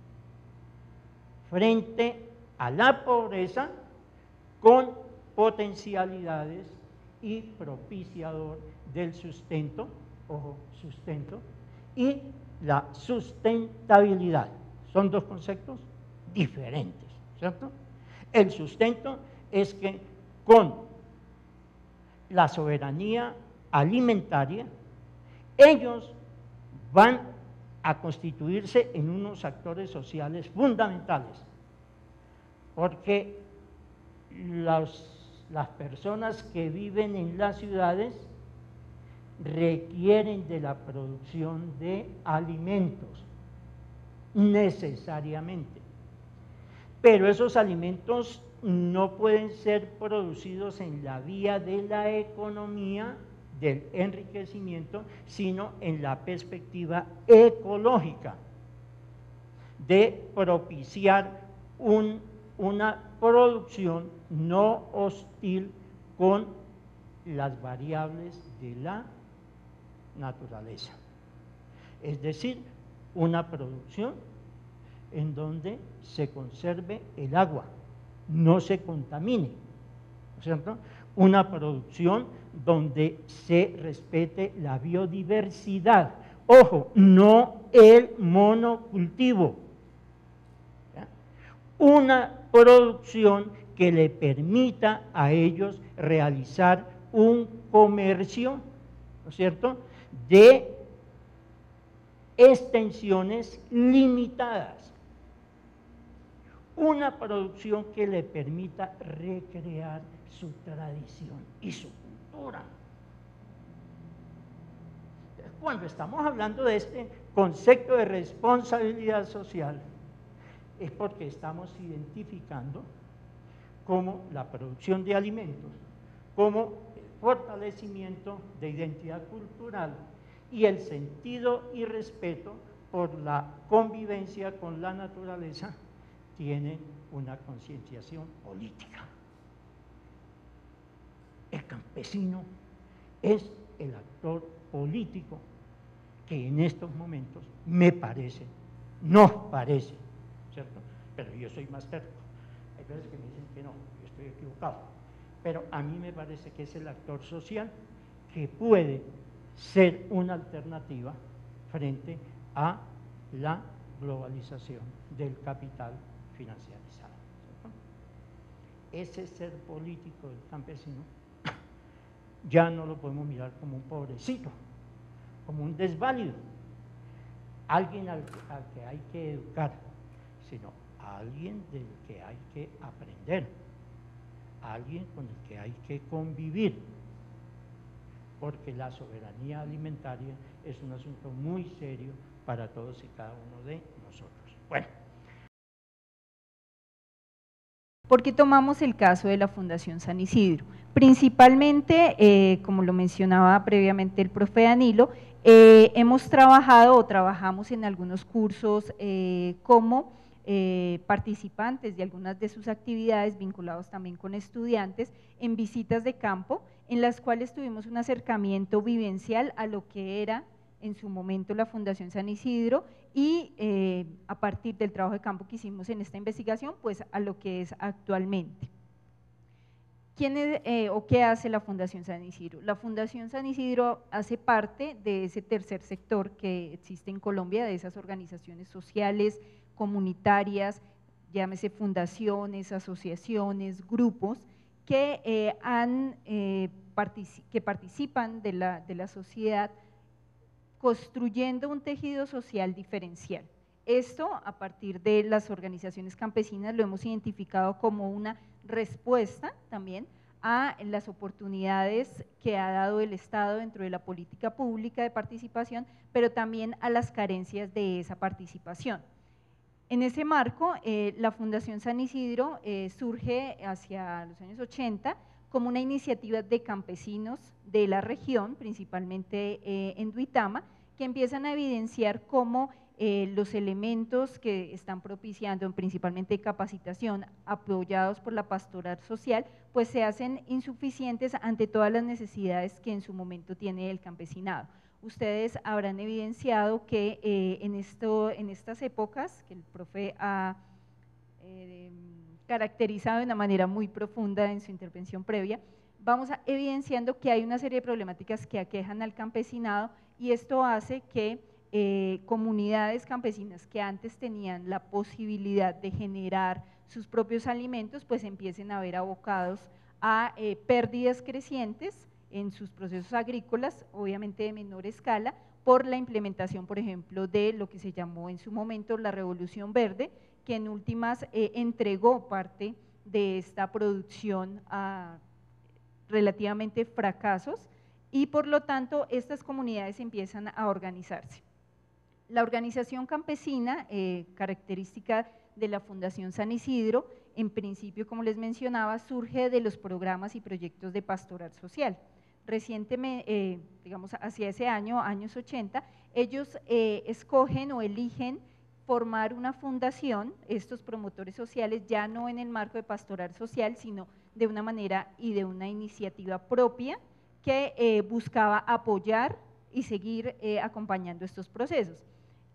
frente a la pobreza, con potencialidades y propiciador del sustento, ojo, sustento, y la sustentabilidad. Son dos conceptos diferentes, ¿cierto? El sustento es que con la soberanía alimentaria, ellos van a constituirse en unos actores sociales fundamentales, porque los las personas que viven en las ciudades requieren de la producción de alimentos, necesariamente. Pero esos alimentos no pueden ser producidos en la vía de la economía del enriquecimiento, sino en la perspectiva ecológica, de propiciar un, una producción no hostil con las variables de la naturaleza. Es decir, una producción en donde se conserve el agua, no se contamine, ¿no es cierto? Una producción donde se respete la biodiversidad. Ojo, no el monocultivo. ¿Ya? Una producción que le permita a ellos realizar un comercio, ¿no es cierto?, de extensiones limitadas. Una producción que le permita recrear su tradición y su cultura. Cuando estamos hablando de este concepto de responsabilidad social, es porque estamos identificando como la producción de alimentos, como el fortalecimiento de identidad cultural y el sentido y respeto por la convivencia con la naturaleza, tiene una concienciación política. El campesino es el actor político que en estos momentos me parece, nos parece, ¿cierto? Pero yo soy más terco. Hay veces que me dicen que no, yo estoy equivocado. Pero a mí me parece que es el actor social que puede ser una alternativa frente a la globalización del capital financiarizado, ¿cierto? Ese ser político del campesino ya no lo podemos mirar como un pobrecito, como un desválido, alguien al, al que hay que educar, sino alguien del que hay que aprender, alguien con el que hay que convivir, porque la soberanía alimentaria es un asunto muy serio para todos y cada uno de nosotros. Bueno.
¿Por qué tomamos el caso de la Fundación San Isidro? Principalmente, eh, como lo mencionaba previamente el profe Danilo, eh, hemos trabajado o trabajamos en algunos cursos eh, como eh, participantes de algunas de sus actividades, vinculados también con estudiantes, en visitas de campo, en las cuales tuvimos un acercamiento vivencial a lo que era en su momento la Fundación San Isidro y eh, a partir del trabajo de campo que hicimos en esta investigación, pues a lo que es actualmente. ¿Quién es, eh, o qué hace la Fundación San Isidro? La Fundación San Isidro hace parte de ese tercer sector que existe en Colombia, de esas organizaciones sociales, comunitarias, llámese fundaciones, asociaciones, grupos, que, eh, han, eh, partici que participan de la, de la sociedad construyendo un tejido social diferencial. Esto, a partir de las organizaciones campesinas, lo hemos identificado como una respuesta también a las oportunidades que ha dado el Estado dentro de la política pública de participación, pero también a las carencias de esa participación. En ese marco, eh, la Fundación San Isidro eh, surge hacia los años ochenta como una iniciativa de campesinos de la región, principalmente eh, en Duitama, que empiezan a evidenciar cómo eh, los elementos que están propiciando, principalmente capacitación, apoyados por la pastoral social, pues se hacen insuficientes ante todas las necesidades que en su momento tiene el campesinado. Ustedes habrán evidenciado que eh, en, esto, en estas épocas, que el profe ha eh, caracterizado de una manera muy profunda en su intervención previa, vamos a, evidenciando que hay una serie de problemáticas que aquejan al campesinado y esto hace que eh, comunidades campesinas que antes tenían la posibilidad de generar sus propios alimentos, pues empiecen a ver abocados a eh, pérdidas crecientes en sus procesos agrícolas, obviamente de menor escala, por la implementación, por ejemplo, de lo que se llamó en su momento la Revolución Verde, que en últimas eh, entregó parte de esta producción a relativamente fracasos y por lo tanto estas comunidades empiezan a organizarse. La organización campesina, eh, característica de la Fundación San Isidro, en principio, como les mencionaba, surge de los programas y proyectos de pastoral social. recientemente, eh, digamos hacia ese año, años ochenta, ellos eh, escogen o eligen formar una fundación, estos promotores sociales, ya no en el marco de pastoral social, sino de una manera y de una iniciativa propia que eh, buscaba apoyar y seguir eh, acompañando estos procesos.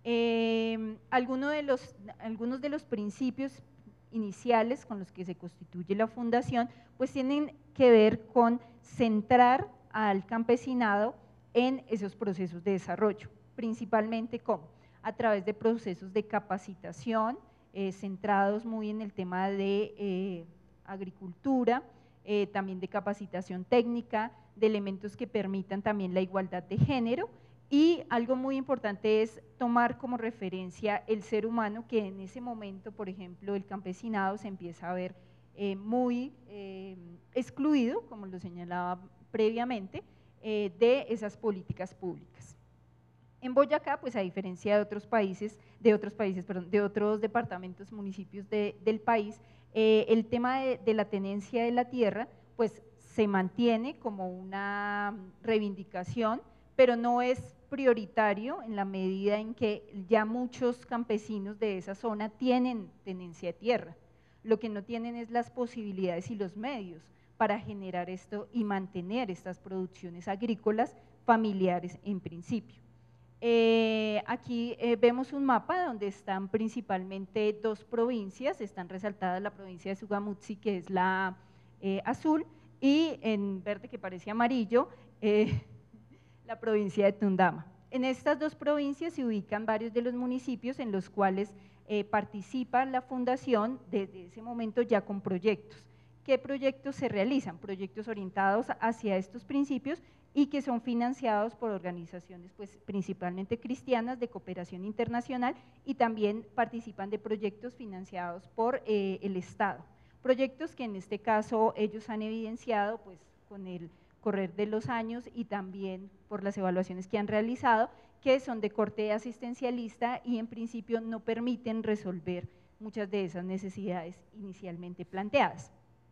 Eh, alguno de los, algunos de los principios iniciales con los que se constituye la fundación, pues tienen que ver con centrar al campesinado en esos procesos de desarrollo, principalmente como a través de procesos de capacitación, eh, centrados muy en el tema de eh, agricultura, eh, también de capacitación técnica, de elementos que permitan también la igualdad de género, y algo muy importante es tomar como referencia el ser humano, que en ese momento, por ejemplo, el campesinado se empieza a ver eh, muy eh, excluido, como lo señalaba previamente, eh, de esas políticas públicas. En Boyacá, pues a diferencia de otros países, de otros países, perdón, de otros departamentos, municipios de, del país, eh, el tema de, de la tenencia de la tierra, pues se mantiene como una reivindicación, pero no es prioritario en la medida en que ya muchos campesinos de esa zona tienen tenencia de tierra. Lo que no tienen es las posibilidades y los medios para generar esto y mantener estas producciones agrícolas familiares en principio. Eh, aquí eh, vemos un mapa donde están principalmente dos provincias, están resaltadas la provincia de Sugamutsi, que es la eh, azul, y en verde, que parece amarillo, eh, la provincia de Tundama. En estas dos provincias se ubican varios de los municipios en los cuales eh, participa la fundación desde ese momento ya con proyectos. ¿Qué proyectos se realizan? Proyectos orientados hacia estos principios y que son financiados por organizaciones pues, principalmente cristianas de cooperación internacional, y también participan de proyectos financiados por eh, el Estado. Proyectos que en este caso ellos han evidenciado pues, con el correr de los años y también por las evaluaciones que han realizado, que son de corte asistencialista y en principio no permiten resolver muchas de esas necesidades inicialmente planteadas.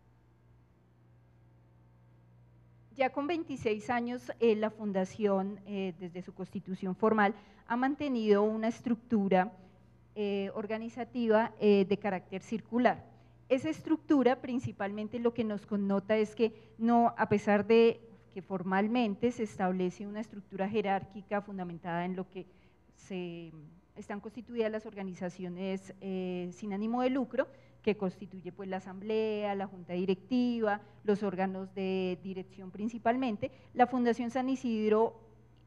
Ya con veintiséis años, eh, la fundación, eh, desde su constitución formal, ha mantenido una estructura eh, organizativa eh, de carácter circular. Esa estructura principalmente lo que nos connota es que no, a pesar de que formalmente se establece una estructura jerárquica fundamentada en lo que se están constituidas las organizaciones eh, sin ánimo de lucro, que constituye pues la asamblea, la junta directiva, los órganos de dirección principalmente, la Fundación San Isidro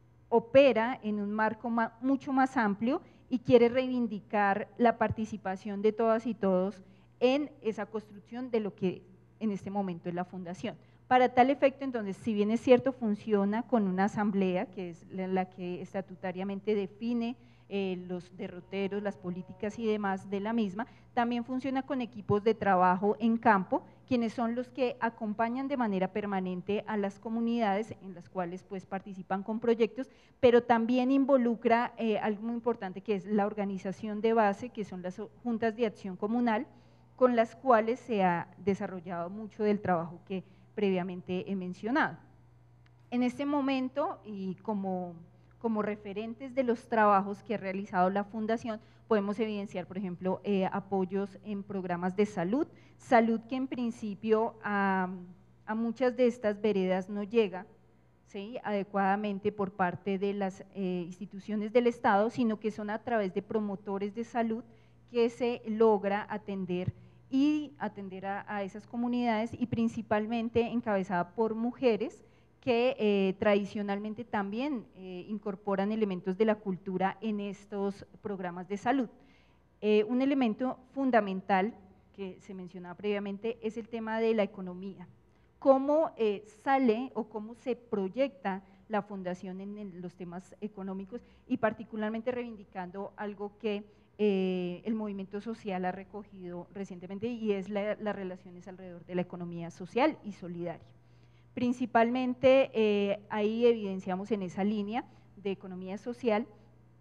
opera en un marco ma, mucho más amplio y quiere reivindicar la participación de todas y todos en esa construcción de lo que en este momento es la fundación. Para tal efecto, entonces, si bien es cierto, funciona con una asamblea, que es la, la que estatutariamente define eh, los derroteros, las políticas y demás de la misma, también funciona con equipos de trabajo en campo, quienes son los que acompañan de manera permanente a las comunidades en las cuales pues participan con proyectos, pero también involucra eh, algo muy importante, que es la organización de base, que son las juntas de acción comunal, con las cuales se ha desarrollado mucho del trabajo que previamente he mencionado. En este momento, y como, como referentes de los trabajos que ha realizado la Fundación, podemos evidenciar, por ejemplo, eh, apoyos en programas de salud, salud que en principio a, a muchas de estas veredas no llega, ¿sí?, adecuadamente por parte de las eh, instituciones del Estado, sino que son a través de promotores de salud que se logra atender y atender a, a esas comunidades, y principalmente encabezada por mujeres que eh, tradicionalmente también eh, incorporan elementos de la cultura en estos programas de salud. Eh, un elemento fundamental que se mencionaba previamente es el tema de la economía. Cómo eh, sale o cómo se proyecta la fundación en, en los temas económicos, y particularmente reivindicando algo que eh, el movimiento social ha recogido recientemente, y es la, las relaciones alrededor de la economía social y solidaria. Principalmente eh, ahí evidenciamos en esa línea de economía social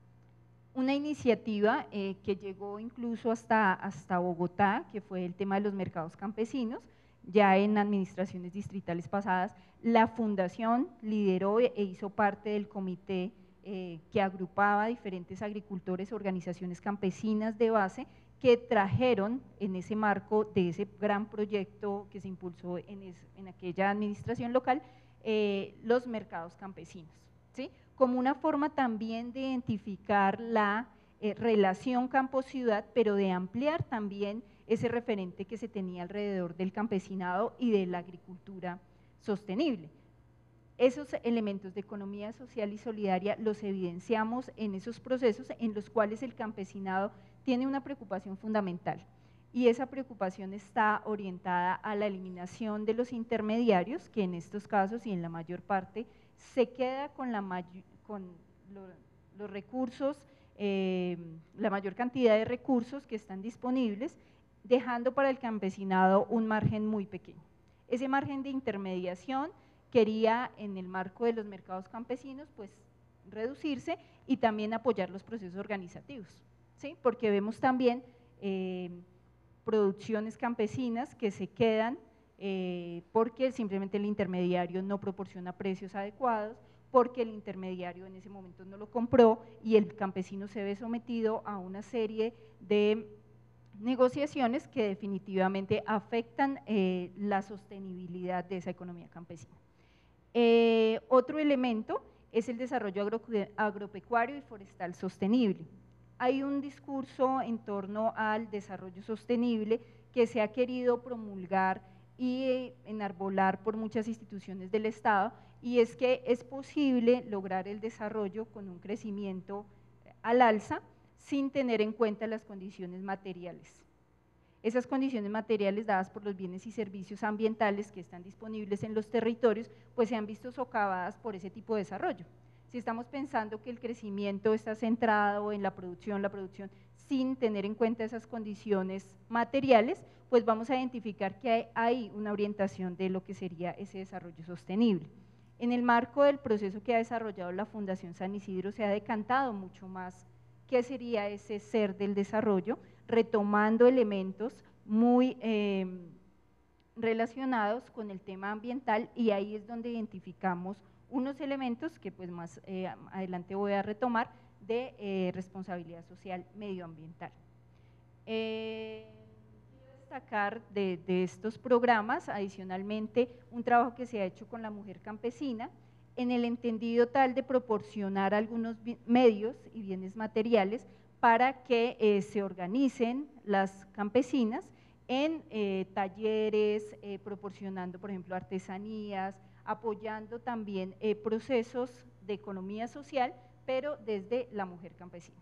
una iniciativa eh, que llegó incluso hasta, hasta Bogotá, que fue el tema de los mercados campesinos, ya en administraciones distritales pasadas. La fundación lideró e hizo parte del comité eh, que agrupaba a diferentes agricultores, organizaciones campesinas de base, que trajeron en ese marco de ese gran proyecto que se impulsó en, es, en aquella administración local, eh, los mercados campesinos, ¿sí? Como una forma también de identificar la eh, relación campo-ciudad, pero de ampliar también ese referente que se tenía alrededor del campesinado y de la agricultura sostenible. Esos elementos de economía social y solidaria los evidenciamos en esos procesos en los cuales el campesinado tiene una preocupación fundamental, y esa preocupación está orientada a la eliminación de los intermediarios, que en estos casos y en la mayor parte se queda con, la may- con lo, los recursos, eh, la mayor cantidad de recursos que están disponibles, dejando para el campesinado un margen muy pequeño. Ese margen de intermediación quería, en el marco de los mercados campesinos, pues reducirse y también apoyar los procesos organizativos, ¿sí? Porque vemos también eh, producciones campesinas que se quedan eh, porque simplemente el intermediario no proporciona precios adecuados, porque el intermediario en ese momento no lo compró y el campesino se ve sometido a una serie de negociaciones que definitivamente afectan eh, la sostenibilidad de esa economía campesina. Eh, otro elemento es el desarrollo agro, agropecuario y forestal sostenible. Hay un discurso en torno al desarrollo sostenible que se ha querido promulgar y enarbolar por muchas instituciones del Estado, y es que es posible lograr el desarrollo con un crecimiento al alza sin tener en cuenta las condiciones materiales. Esas condiciones materiales dadas por los bienes y servicios ambientales que están disponibles en los territorios, pues se han visto socavadas por ese tipo de desarrollo. Si estamos pensando que el crecimiento está centrado en la producción, la producción sin tener en cuenta esas condiciones materiales, pues vamos a identificar que hay, hay una orientación de lo que sería ese desarrollo sostenible. En el marco del proceso que ha desarrollado la Fundación San Isidro se ha decantado mucho más qué sería ese ser del desarrollo, retomando elementos muy eh, relacionados con el tema ambiental, y ahí es donde identificamos unos elementos que pues más eh, adelante voy a retomar de eh, responsabilidad social medioambiental. Eh, quiero destacar de, de estos programas adicionalmente un trabajo que se ha hecho con la mujer campesina, en el entendido tal de proporcionar algunos medios y bienes materiales para que eh, se organicen las campesinas en eh, talleres, eh, proporcionando por ejemplo artesanías, apoyando también eh, procesos de economía social, pero desde la mujer campesina.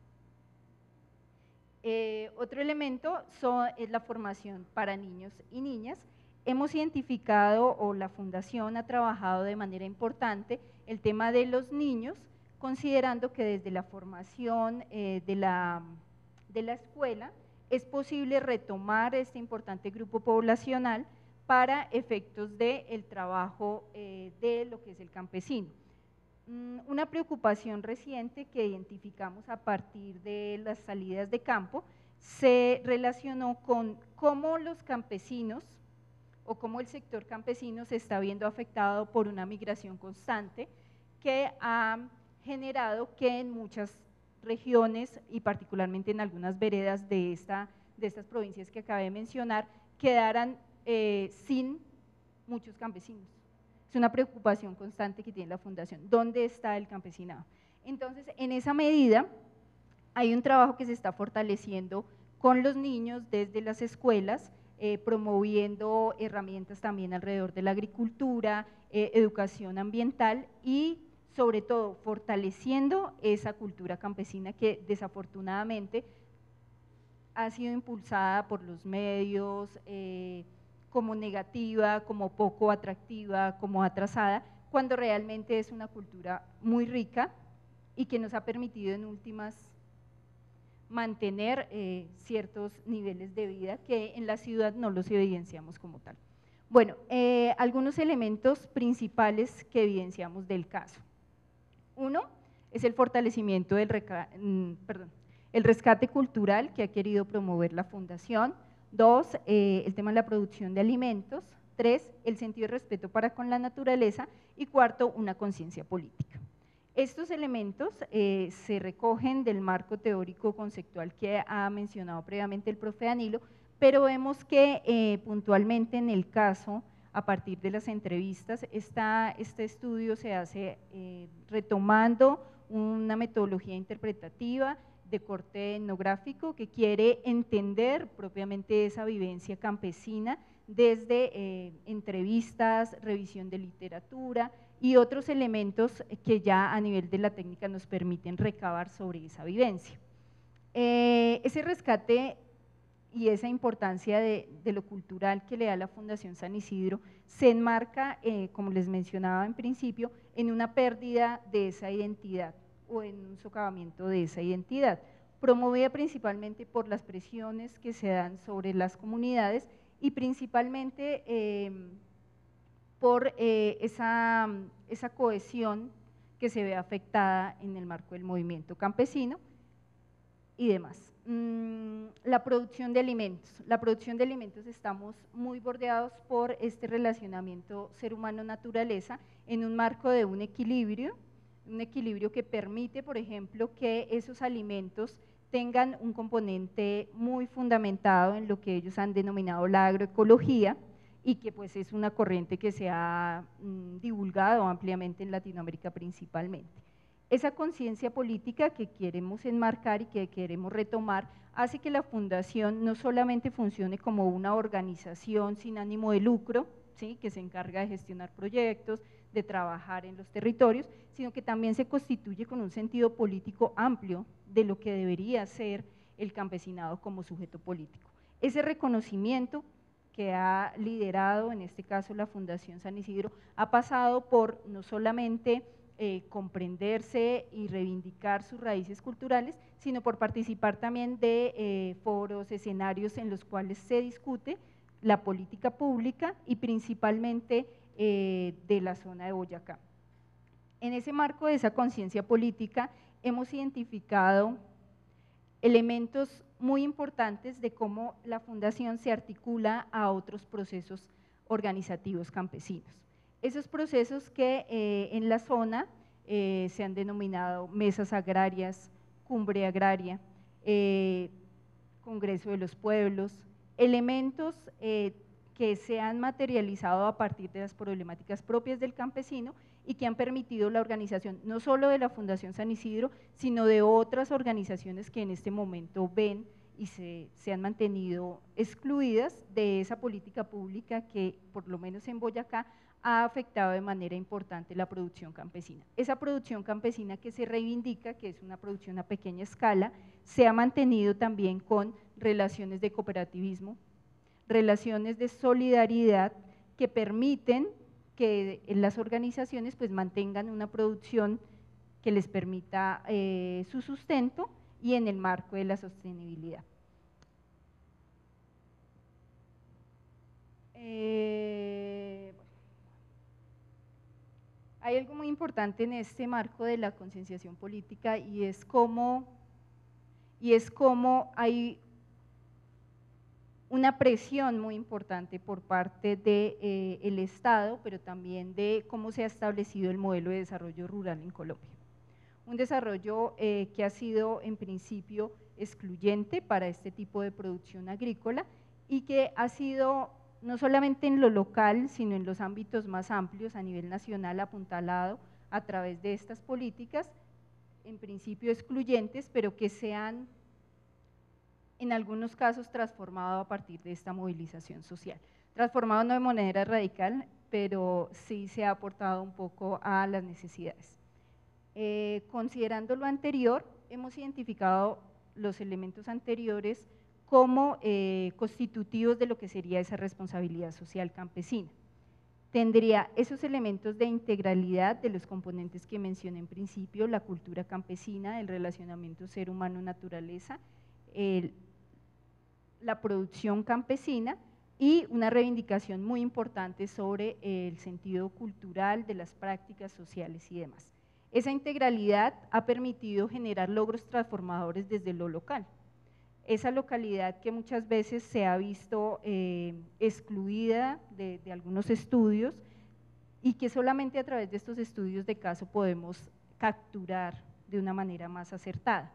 Eh, otro elemento son, es la formación para niños y niñas. Hemos identificado, o la Fundación ha trabajado de manera importante, el tema de los niños, considerando que desde la formación eh, de, la, de la escuela es posible retomar este importante grupo poblacional para efectos del trabajo eh, de lo que es el campesino. Una preocupación reciente que identificamos a partir de las salidas de campo se relacionó con cómo los campesinos o cómo el sector campesino se está viendo afectado por una migración constante que ha generado que en muchas regiones y particularmente en algunas veredas de, esta, de estas provincias que acabé de mencionar quedaran eh, sin muchos campesinos. Es una preocupación constante que tiene la Fundación. ¿Dónde está el campesinado? Entonces, en esa medida, hay un trabajo que se está fortaleciendo con los niños desde las escuelas, eh, promoviendo herramientas también alrededor de la agricultura, eh, educación ambiental y, sobre todo, fortaleciendo esa cultura campesina que desafortunadamente ha sido impulsada por los medios, eh, como negativa, como poco atractiva, como atrasada, cuando realmente es una cultura muy rica y que nos ha permitido en últimas mantener eh, ciertos niveles de vida que en la ciudad no los evidenciamos como tal. Bueno, eh, algunos elementos principales que evidenciamos del caso. Uno es el fortalecimiento del, perdón, el rescate cultural que ha querido promover la Fundación. Dos, eh, el tema de la producción de alimentos. Tres, el sentido de respeto para con la naturaleza. Y cuarto, una conciencia política. Estos elementos eh, se recogen del marco teórico conceptual que ha mencionado previamente el profe Danilo, pero vemos que eh, puntualmente en el caso, a partir de las entrevistas, esta, este estudio se hace eh, retomando una metodología interpretativa de corte etnográfico que quiere entender propiamente esa vivencia campesina desde eh, entrevistas, revisión de literatura y otros elementos que ya a nivel de la técnica nos permiten recabar sobre esa vivencia. Eh, ese rescate y esa importancia de, de lo cultural que le da la Fundación San Isidro se enmarca, eh, como les mencionaba en principio, en una pérdida de esa identidad o en un socavamiento de esa identidad, promovida principalmente por las presiones que se dan sobre las comunidades y principalmente eh, por eh, esa, esa cohesión que se ve afectada en el marco del movimiento campesino y demás. Mm, la producción de alimentos. La producción de alimentos estamos muy bordeados por este relacionamiento ser humano-naturaleza en un marco de un equilibrio, un equilibrio que permite, por ejemplo, que esos alimentos tengan un componente muy fundamentado en lo que ellos han denominado la agroecología y que pues es una corriente que se ha mm, divulgado ampliamente en Latinoamérica principalmente. Esa conciencia política que queremos enmarcar y que queremos retomar hace que la Fundación no solamente funcione como una organización sin ánimo de lucro, ¿sí?, que se encarga de gestionar proyectos, de trabajar en los territorios, sino que también se constituye con un sentido político amplio de lo que debería ser el campesinado como sujeto político. Ese reconocimiento que ha liderado en este caso la Fundación San Isidro ha pasado por no solamente Eh, comprenderse y reivindicar sus raíces culturales, sino por participar también de eh, foros, escenarios en los cuales se discute la política pública y principalmente eh, de la zona de Boyacá. En ese marco de esa conciencia política hemos identificado elementos muy importantes de cómo la Fundación se articula a otros procesos organizativos campesinos. Esos procesos que eh, en la zona eh, se han denominado mesas agrarias, cumbre agraria, eh, congreso de los pueblos, elementos eh, que se han materializado a partir de las problemáticas propias del campesino y que han permitido la organización no solo de la Fundación San Isidro, sino de otras organizaciones que en este momento ven y se, se han mantenido excluidas de esa política pública que, por lo menos en Boyacá, ha afectado de manera importante la producción campesina. Esa producción campesina que se reivindica, que es una producción a pequeña escala, se ha mantenido también con relaciones de cooperativismo, relaciones de solidaridad que permiten que las organizaciones pues mantengan una producción que les permita eh, su sustento y en el marco de la sostenibilidad. Eh, Hay algo muy importante en este marco de la concienciación política y es cómo, y es cómo hay una presión muy importante por parte del de, eh, Estado, pero también de cómo se ha establecido el modelo de desarrollo rural en Colombia. Un desarrollo eh, que ha sido en principio excluyente para este tipo de producción agrícola y que ha sido no solamente en lo local, sino en los ámbitos más amplios a nivel nacional apuntalado a través de estas políticas, en principio excluyentes, pero que se han en algunos casos transformado a partir de esta movilización social. Transformado no de manera radical, pero sí se ha aportado un poco a las necesidades. Eh, considerando lo anterior, hemos identificado los elementos anteriores como eh, constitutivos de lo que sería esa responsabilidad social campesina. Tendría esos elementos de integralidad de los componentes que mencioné en principio, la cultura campesina, el relacionamiento ser humano-naturaleza, la producción campesina y una reivindicación muy importante sobre el sentido cultural de las prácticas sociales y demás. Esa integralidad ha permitido generar logros transformadores desde lo local. esa localidad que muchas veces se ha visto eh, excluida de, de algunos estudios y que solamente a través de estos estudios de caso podemos capturar de una manera más acertada.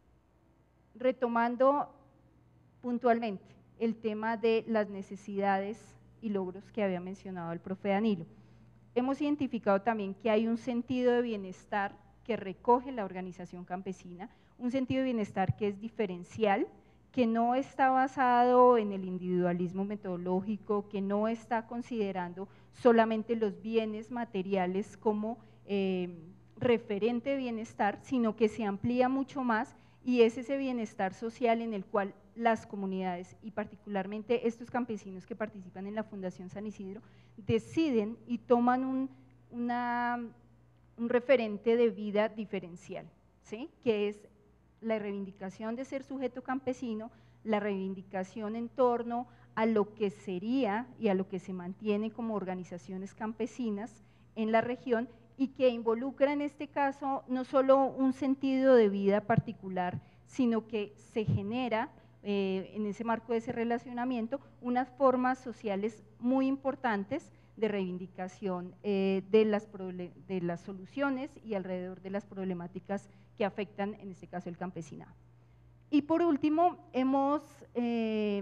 Retomando puntualmente el tema de las necesidades y logros que había mencionado el profe Danilo, hemos identificado también que hay un sentido de bienestar que recoge la organización campesina, un sentido de bienestar que es diferencial, que no está basado en el individualismo metodológico, que no está considerando solamente los bienes materiales como eh, referente de bienestar, sino que se amplía mucho más y es ese bienestar social en el cual las comunidades y particularmente estos campesinos que participan en la Fundación San Isidro deciden y toman un, una, un referente de vida diferencial, ¿sí? Que es la reivindicación de ser sujeto campesino, la reivindicación en torno a lo que sería y a lo que se mantiene como organizaciones campesinas en la región y que involucra en este caso no solo un sentido de vida particular, sino que se genera eh, en ese marco de ese relacionamiento unas formas sociales muy importantes de reivindicación eh, de, las de las soluciones y alrededor de las problemáticas que afectan en este caso el campesinado. Y por último, hemos eh,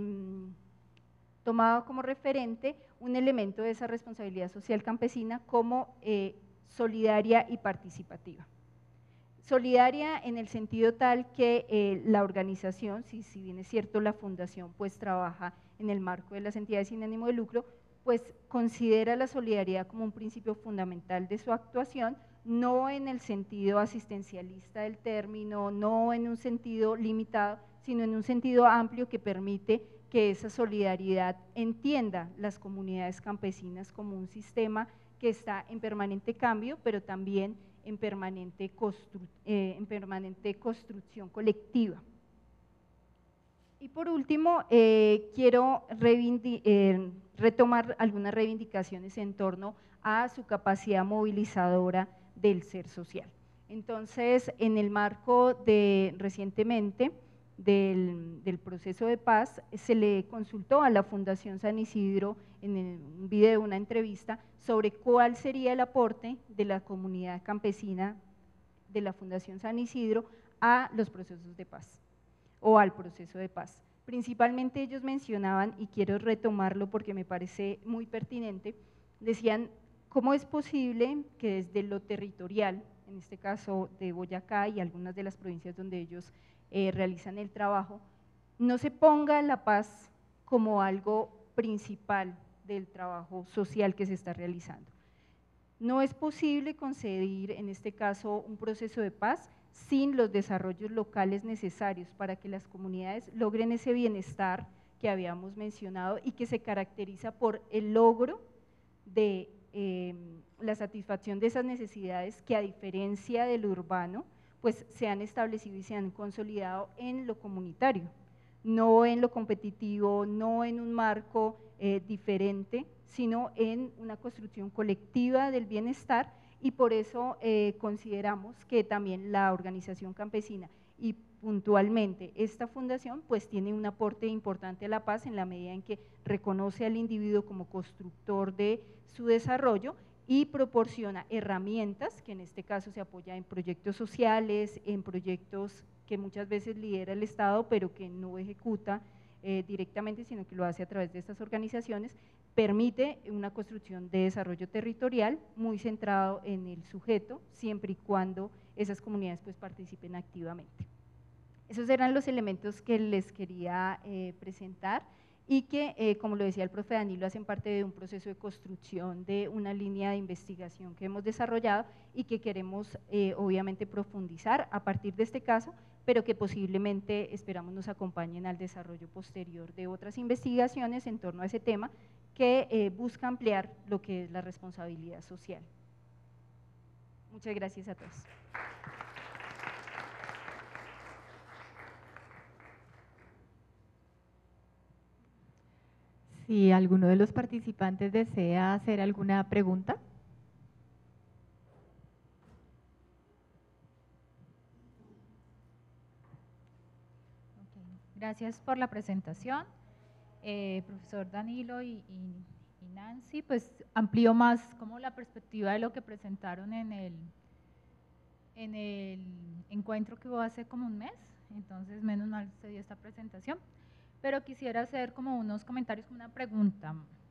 tomado como referente un elemento de esa responsabilidad social campesina como eh, solidaria y participativa. Solidaria en el sentido tal que eh, la organización, si, si bien es cierto la fundación pues trabaja en el marco de las entidades sin ánimo de lucro, pues considera la solidaridad como un principio fundamental de su actuación, no en el sentido asistencialista del término, no en un sentido limitado, sino en un sentido amplio que permite que esa solidaridad entienda las comunidades campesinas como un sistema que está en permanente cambio, pero también en permanente, constru, eh, en permanente construcción colectiva. Y por último, eh, quiero eh, retomar algunas reivindicaciones en torno a su capacidad movilizadora del ser social. Entonces, en el marco de recientemente del, del proceso de paz, se le consultó a la Fundación San Isidro en un video, una entrevista, sobre cuál sería el aporte de la comunidad campesina de la Fundación San Isidro a los procesos de paz o al proceso de paz. Principalmente ellos mencionaban, y quiero retomarlo porque me parece muy pertinente, decían, ¿cómo es posible que desde lo territorial, en este caso de Boyacá y algunas de las provincias donde ellos eh, realizan el trabajo, no se ponga la paz como algo principal del trabajo social que se está realizando? No es posible concebir en este caso un proceso de paz sin los desarrollos locales necesarios para que las comunidades logren ese bienestar que habíamos mencionado y que se caracteriza por el logro de eh, la satisfacción de esas necesidades que a diferencia de lo urbano, pues se han establecido y se han consolidado en lo comunitario, no en lo competitivo, no en un marco eh, diferente, sino en una construcción colectiva del bienestar y por eso eh, consideramos que también la organización campesina y puntualmente esta fundación pues tiene un aporte importante a la paz en la medida en que reconoce al individuo como constructor de su desarrollo y proporciona herramientas, que en este caso se apoya en proyectos sociales, en proyectos que muchas veces lidera el Estado pero que no ejecuta eh, directamente sino que lo hace a través de estas organizaciones, permite una construcción de desarrollo territorial muy centrado en el sujeto, siempre y cuando esas comunidades pues participen activamente. Esos eran los elementos que les quería eh, presentar y que, eh, como lo decía el profe Danilo, hacen parte de un proceso de construcción de una línea de investigación que hemos desarrollado y que queremos eh, obviamente profundizar a partir de este caso, pero que posiblemente esperamos nos acompañen al desarrollo posterior de otras investigaciones en torno a ese tema que eh, busca ampliar lo que es la responsabilidad social. Muchas gracias a todos.
Si alguno de los participantes desea hacer alguna pregunta.
Gracias por la presentación, eh, profesor Danilo y, y, y Nancy. Pues amplió más como la perspectiva de lo que presentaron en el, en el encuentro que hubo hace como un mes, entonces menos mal se dio esta presentación. Pero quisiera hacer como unos comentarios, como una pregunta.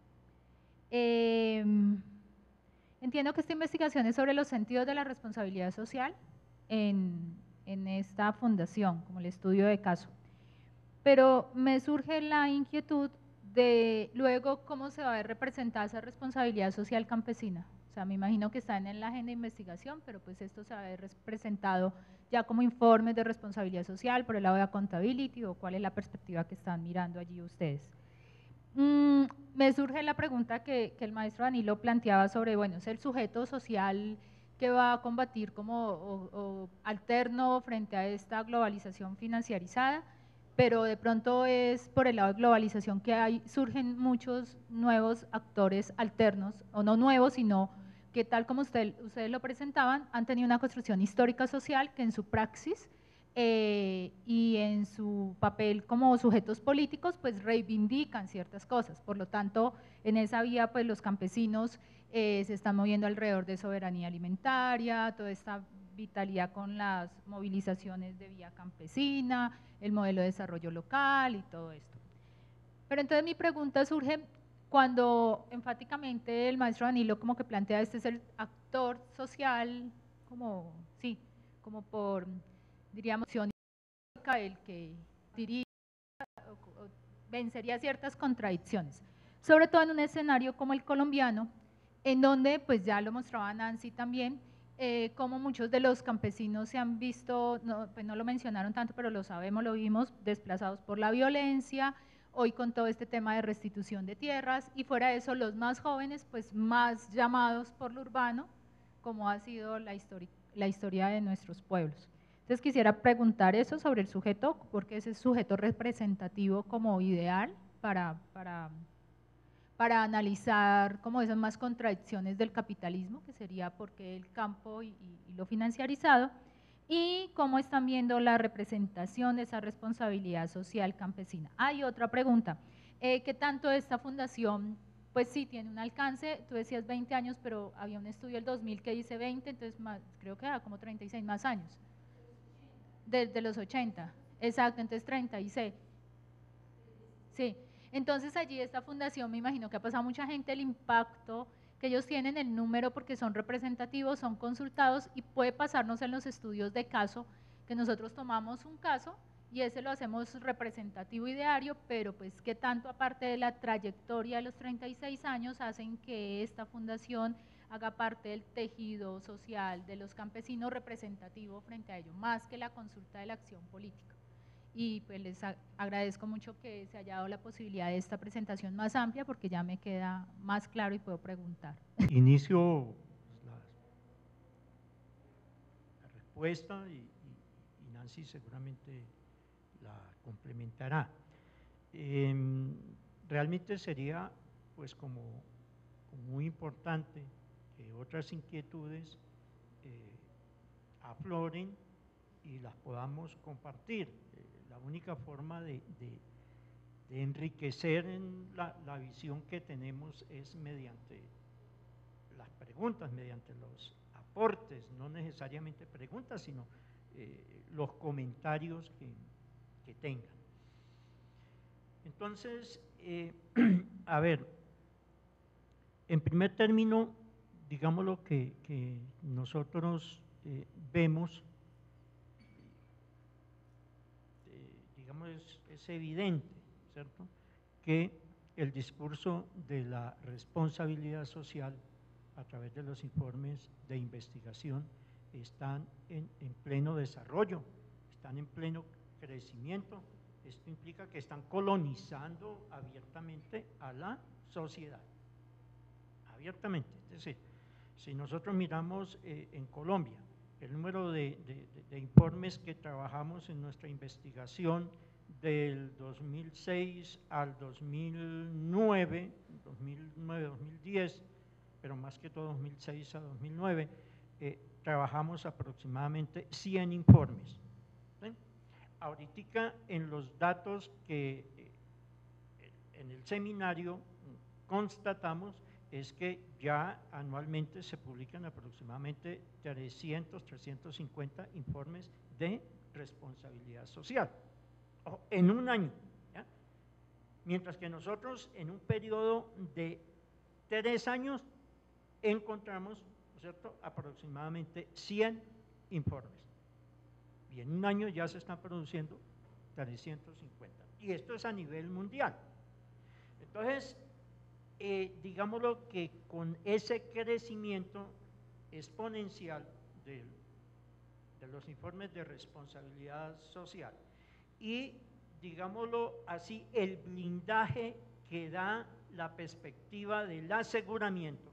Eh, entiendo que esta investigación es sobre los sentidos de la responsabilidad social en, en esta fundación, como el estudio de caso. Pero me surge la inquietud de luego cómo se va a ver representada esa responsabilidad social campesina. O sea, me imagino que está en la agenda de investigación, pero pues esto se va a ver presentado ya como informes de responsabilidad social por el lado de accountability, o cuál es la perspectiva que están mirando allí ustedes. Mm, me surge la pregunta que, que el maestro Danilo planteaba sobre, bueno, es el sujeto social que va a combatir como o, o alterno frente a esta globalización financiarizada, pero de pronto es por el lado de globalización que hay, surgen muchos nuevos actores alternos, o no nuevos, sino que tal como usted, ustedes lo presentaban, han tenido una construcción histórica social que en su praxis eh, y en su papel como sujetos políticos, pues reivindican ciertas cosas. Por lo tanto, en esa vía, pues los campesinos eh, se están moviendo alrededor de soberanía alimentaria, toda esta vitalidad con las movilizaciones de vía campesina, el modelo de desarrollo local y todo esto. Pero entonces mi pregunta surge cuando enfáticamente el maestro Danilo como que plantea este es el actor social, como, sí, como por, diríamos, el que diría, vencería ciertas contradicciones, sobre todo en un escenario como el colombiano, en donde, pues ya lo mostraba Nancy también, eh, como muchos de los campesinos se han visto, no, pues no lo mencionaron tanto, pero lo sabemos, lo vimos, desplazados por la violencia, hoy con todo este tema de restitución de tierras, y fuera de eso los más jóvenes, pues más llamados por lo urbano, como ha sido la historia, la historia de nuestros pueblos. Entonces quisiera preguntar eso sobre el sujeto, porque ese sujeto representativo como ideal para, para, para analizar como esas más contradicciones del capitalismo, que sería porque el campo y, y, y lo financiarizado, y cómo están viendo la representación de esa responsabilidad social campesina. Hay otra pregunta, eh, ¿qué tanto esta fundación, pues sí, tiene un alcance? Tú decías veinte años, pero había un estudio del dos mil que dice veinte, entonces más, creo que da como treinta y seis más años. Desde los ochenta, exacto, entonces treinta y seis. Sí, entonces allí esta fundación, me imagino que ha pasado mucha gente, el impacto que ellos tienen, el número, porque son representativos, son consultados, y puede pasarnos en los estudios de caso, que nosotros tomamos un caso y ese lo hacemos representativo y diario, pero pues qué tanto aparte de la trayectoria de los treinta y seis años hacen que esta fundación haga parte del tejido social de los campesinos representativo frente a ello, más que la consulta de la acción política. Y pues les agradezco mucho que se haya dado la posibilidad de esta presentación más amplia, porque ya me queda más claro y puedo preguntar.
Inicio la, la respuesta y, y, y Nancy seguramente la complementará. Eh, realmente sería pues como, como muy importante que otras inquietudes eh, afloren y las podamos compartir. Eh, la única forma de, de, de enriquecer en la, la visión que tenemos es mediante las preguntas, mediante los aportes, no necesariamente preguntas, sino eh, los comentarios que, que tengan. Entonces, eh, a ver, en primer término, digamos lo que, que nosotros eh, vemos, eh, digamos, es, es evidente, ¿cierto?, que el discurso de la responsabilidad social a través de los informes de investigación están en, en pleno desarrollo, están en pleno crecimiento. Esto implica que están colonizando abiertamente a la sociedad, abiertamente. Es decir, si nosotros miramos eh, en Colombia el número de, de, de informes que trabajamos en nuestra investigación del dos mil seis al dos mil nueve, dos mil nueve, dos mil diez, pero más que todo dos mil seis a dos mil nueve, eh, trabajamos aproximadamente cien informes. ¿Sí? ahorita en los datos que eh, en el seminario constatamos es que ya anualmente se publican aproximadamente trescientos, trescientos cincuenta informes de responsabilidad social, ojo, en un año, ¿ya? Mientras que nosotros en un periodo de tres años encontramos, ¿no es cierto?, aproximadamente cien informes, y en un año ya se están produciendo trescientos cincuenta, y esto es a nivel mundial. Entonces, eh, digámoslo que con ese crecimiento exponencial de, de los informes de responsabilidad social y, digámoslo así, el blindaje que da la perspectiva del aseguramiento.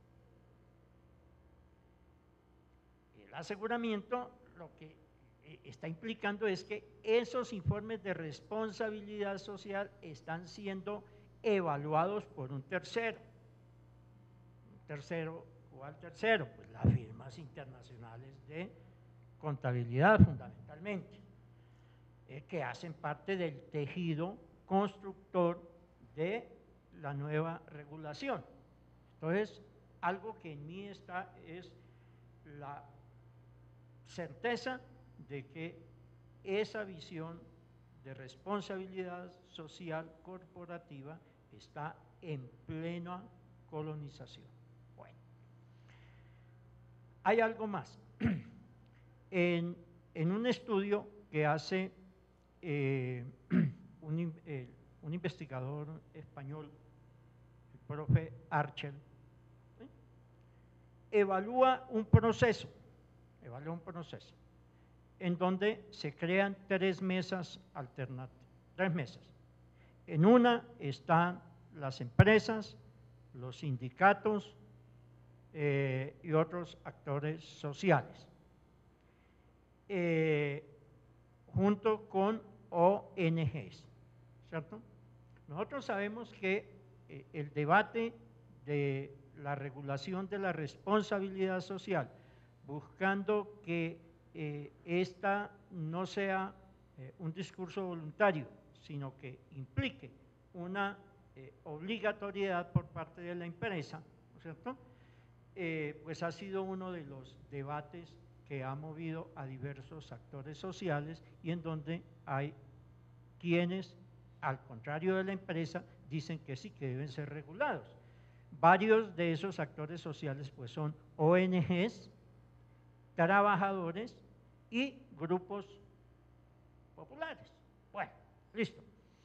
El aseguramiento lo que está implicando es que esos informes de responsabilidad social están siendo evaluados por un tercero. Un tercero, ¿cuál tercero? Pues las firmas internacionales de contabilidad fundamentalmente, eh, que hacen parte del tejido constructor de la nueva regulación. Entonces, algo que en mí está es la certeza de que esa visión de responsabilidad social corporativa está en plena colonización. Bueno, hay algo más. En, en un estudio que hace eh, un, eh, un investigador español, el profe Archer, ¿sí?, evalúa un proceso, evalúa un proceso en donde se crean tres mesas alternativas, tres mesas. En una están las empresas, los sindicatos eh, y otros actores sociales, eh, junto con O N Ges, ¿cierto? Nosotros sabemos que eh, el debate de la regulación de la responsabilidad social, buscando que Eh, esta no sea eh, un discurso voluntario, sino que implique una eh, obligatoriedad por parte de la empresa, ¿no es cierto?, eh, pues ha sido uno de los debates que ha movido a diversos actores sociales y en donde hay quienes, al contrario de la empresa, dicen que sí, que deben ser regulados. Varios de esos actores sociales pues son O N Ges, trabajadores y grupos populares. Bueno, listo.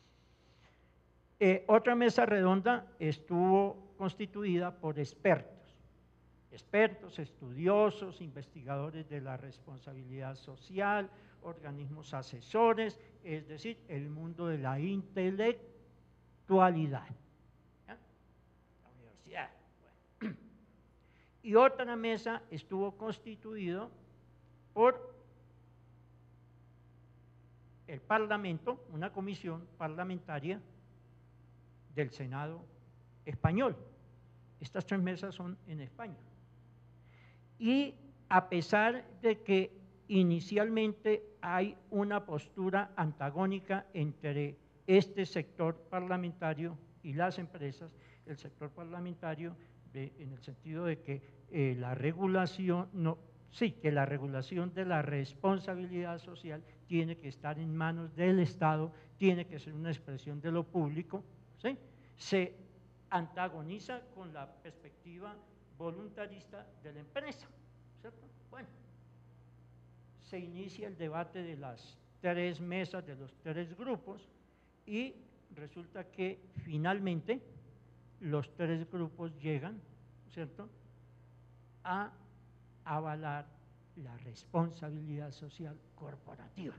Eh, otra mesa redonda estuvo constituida por expertos, expertos, estudiosos, investigadores de la responsabilidad social, organismos asesores, es decir, el mundo de la intelectualidad, ¿ya?, la universidad. Bueno. Y otra mesa estuvo constituida por el Parlamento, una comisión parlamentaria del Senado español. Estas tres mesas son en España. Y a pesar de que inicialmente hay una postura antagónica entre este sector parlamentario y las empresas, el sector parlamentario de, en el sentido de que eh, la regulación, no, sí, que la regulación de la responsabilidad social tiene que estar en manos del Estado, tiene que ser una expresión de lo público, ¿sí?, se antagoniza con la perspectiva voluntarista de la empresa, ¿cierto? Bueno, se inicia el debate de las tres mesas, de los tres grupos, y resulta que finalmente los tres grupos llegan, ¿cierto?, a avalar la responsabilidad social corporativa.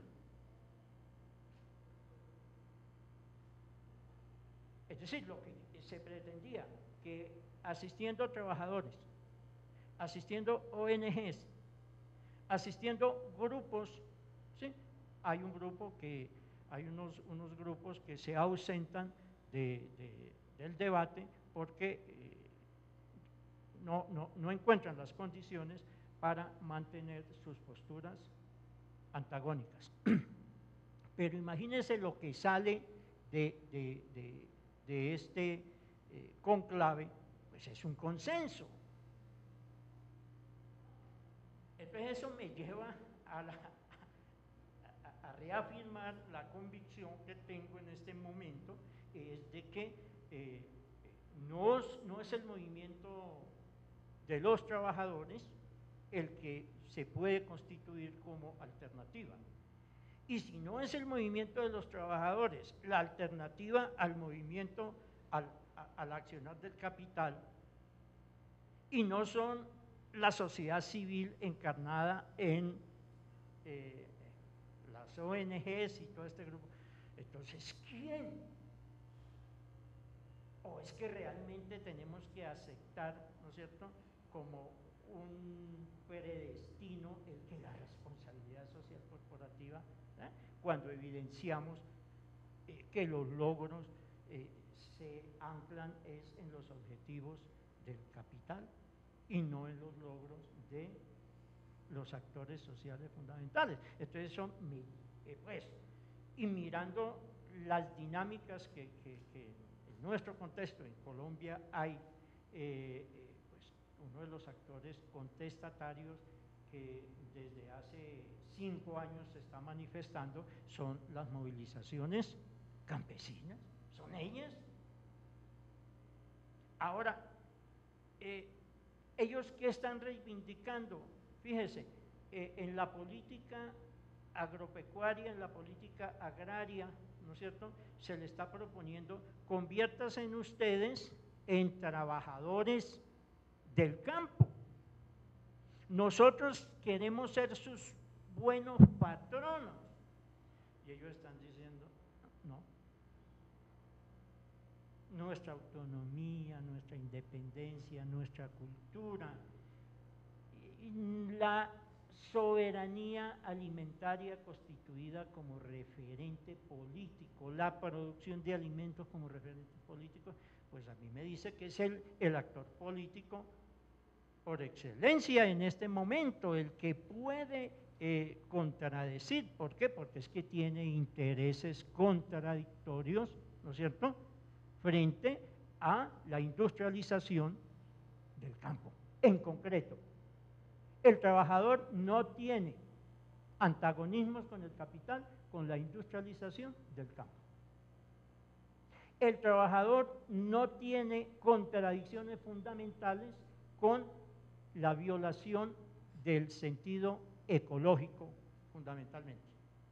Es decir, lo que se pretendía, que asistiendo trabajadores, asistiendo O N Ges, asistiendo grupos, ¿sí?, hay un grupo que, hay unos, unos grupos que se ausentan de, de, del debate porque eh, no, no, no encuentran las condiciones para mantener sus posturas antagónicas. Pero imagínense lo que sale de, de, de, de este eh, conclave, pues es un consenso. Entonces eso me lleva a, la, a, a reafirmar la convicción que tengo en este momento, es de que eh, no, no es el movimiento de los trabajadores el que se puede constituir como alternativa. Y si no es el movimiento de los trabajadores la alternativa al movimiento, al, a, al accionar del capital, y no son la sociedad civil encarnada en eh, las O N Ges y todo este grupo, entonces ¿quién? ¿O es que realmente tenemos que aceptar, ¿no es cierto?, como un predestino el que la responsabilidad social corporativa, ¿eh?, cuando evidenciamos eh, que los logros eh, se anclan es en los objetivos del capital y no en los logros de los actores sociales fundamentales? Entonces son, eh, pues, y mirando las dinámicas que, que, que en nuestro contexto, en Colombia hay, eh, eh, pues, uno de los actores contestatarios que desde hace cinco años se está manifestando son las movilizaciones campesinas, son ellas. Ahora, eh, ¿ellos qué están reivindicando? Fíjese, eh, en la política agropecuaria, en la política agraria, ¿no es cierto?, se le está proponiendo, conviértase en ustedes en trabajadores del campo. Nosotros queremos ser sus buenos patronos. Y ellos están diciendo, no, nuestra autonomía, nuestra independencia, nuestra cultura, la soberanía alimentaria constituida como referente político, la producción de alimentos como referente político, pues a mí me dice que es el, el actor político por excelencia en este momento, el que puede eh, contradecir. ¿Por qué? Porque es que tiene intereses contradictorios, ¿no es cierto?, frente a la industrialización del campo. En concreto, el trabajador no tiene antagonismos con el capital, con la industrialización del campo. El trabajador no tiene contradicciones fundamentales con la violación del sentido ecológico, fundamentalmente.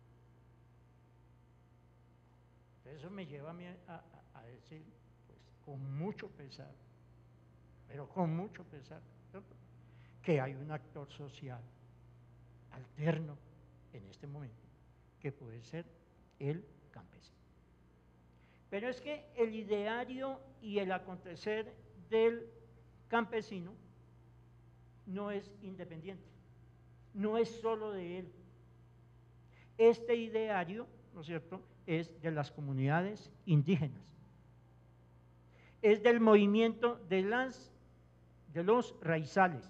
Eso me lleva a, mí a, a, a decir, pues, con mucho pesar, pero con mucho pesar, ¿cierto?, que hay un actor social alterno en este momento, que puede ser el campesino. Pero es que el ideario y el acontecer del campesino no es independiente, no es solo de él. Este ideario, ¿no es cierto?, es de las comunidades indígenas, es del movimiento de, las, de los raizales,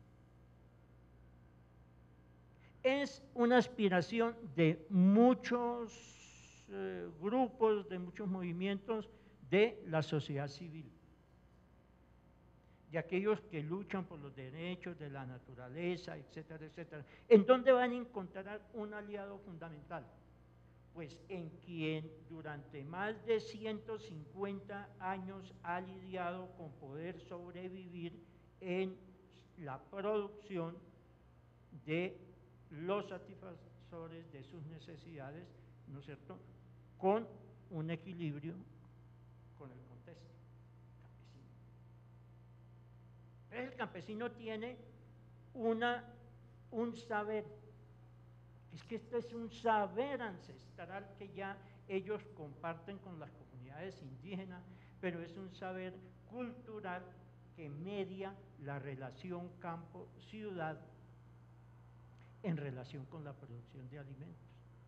es una aspiración de muchos eh, grupos, de muchos movimientos de la sociedad civil, de aquellos que luchan por los derechos de la naturaleza, etcétera, etcétera. ¿En dónde van a encontrar un aliado fundamental? Pues en quien durante más de ciento cincuenta años ha lidiado con poder sobrevivir en la producción de los satisfactores de sus necesidades, ¿no es cierto?, con un equilibrio con el contexto campesino. Pero el campesino tiene una, un saber, es que este es un saber ancestral que ya ellos comparten con las comunidades indígenas, pero es un saber cultural que media la relación campo-ciudad en relación con la producción de alimentos.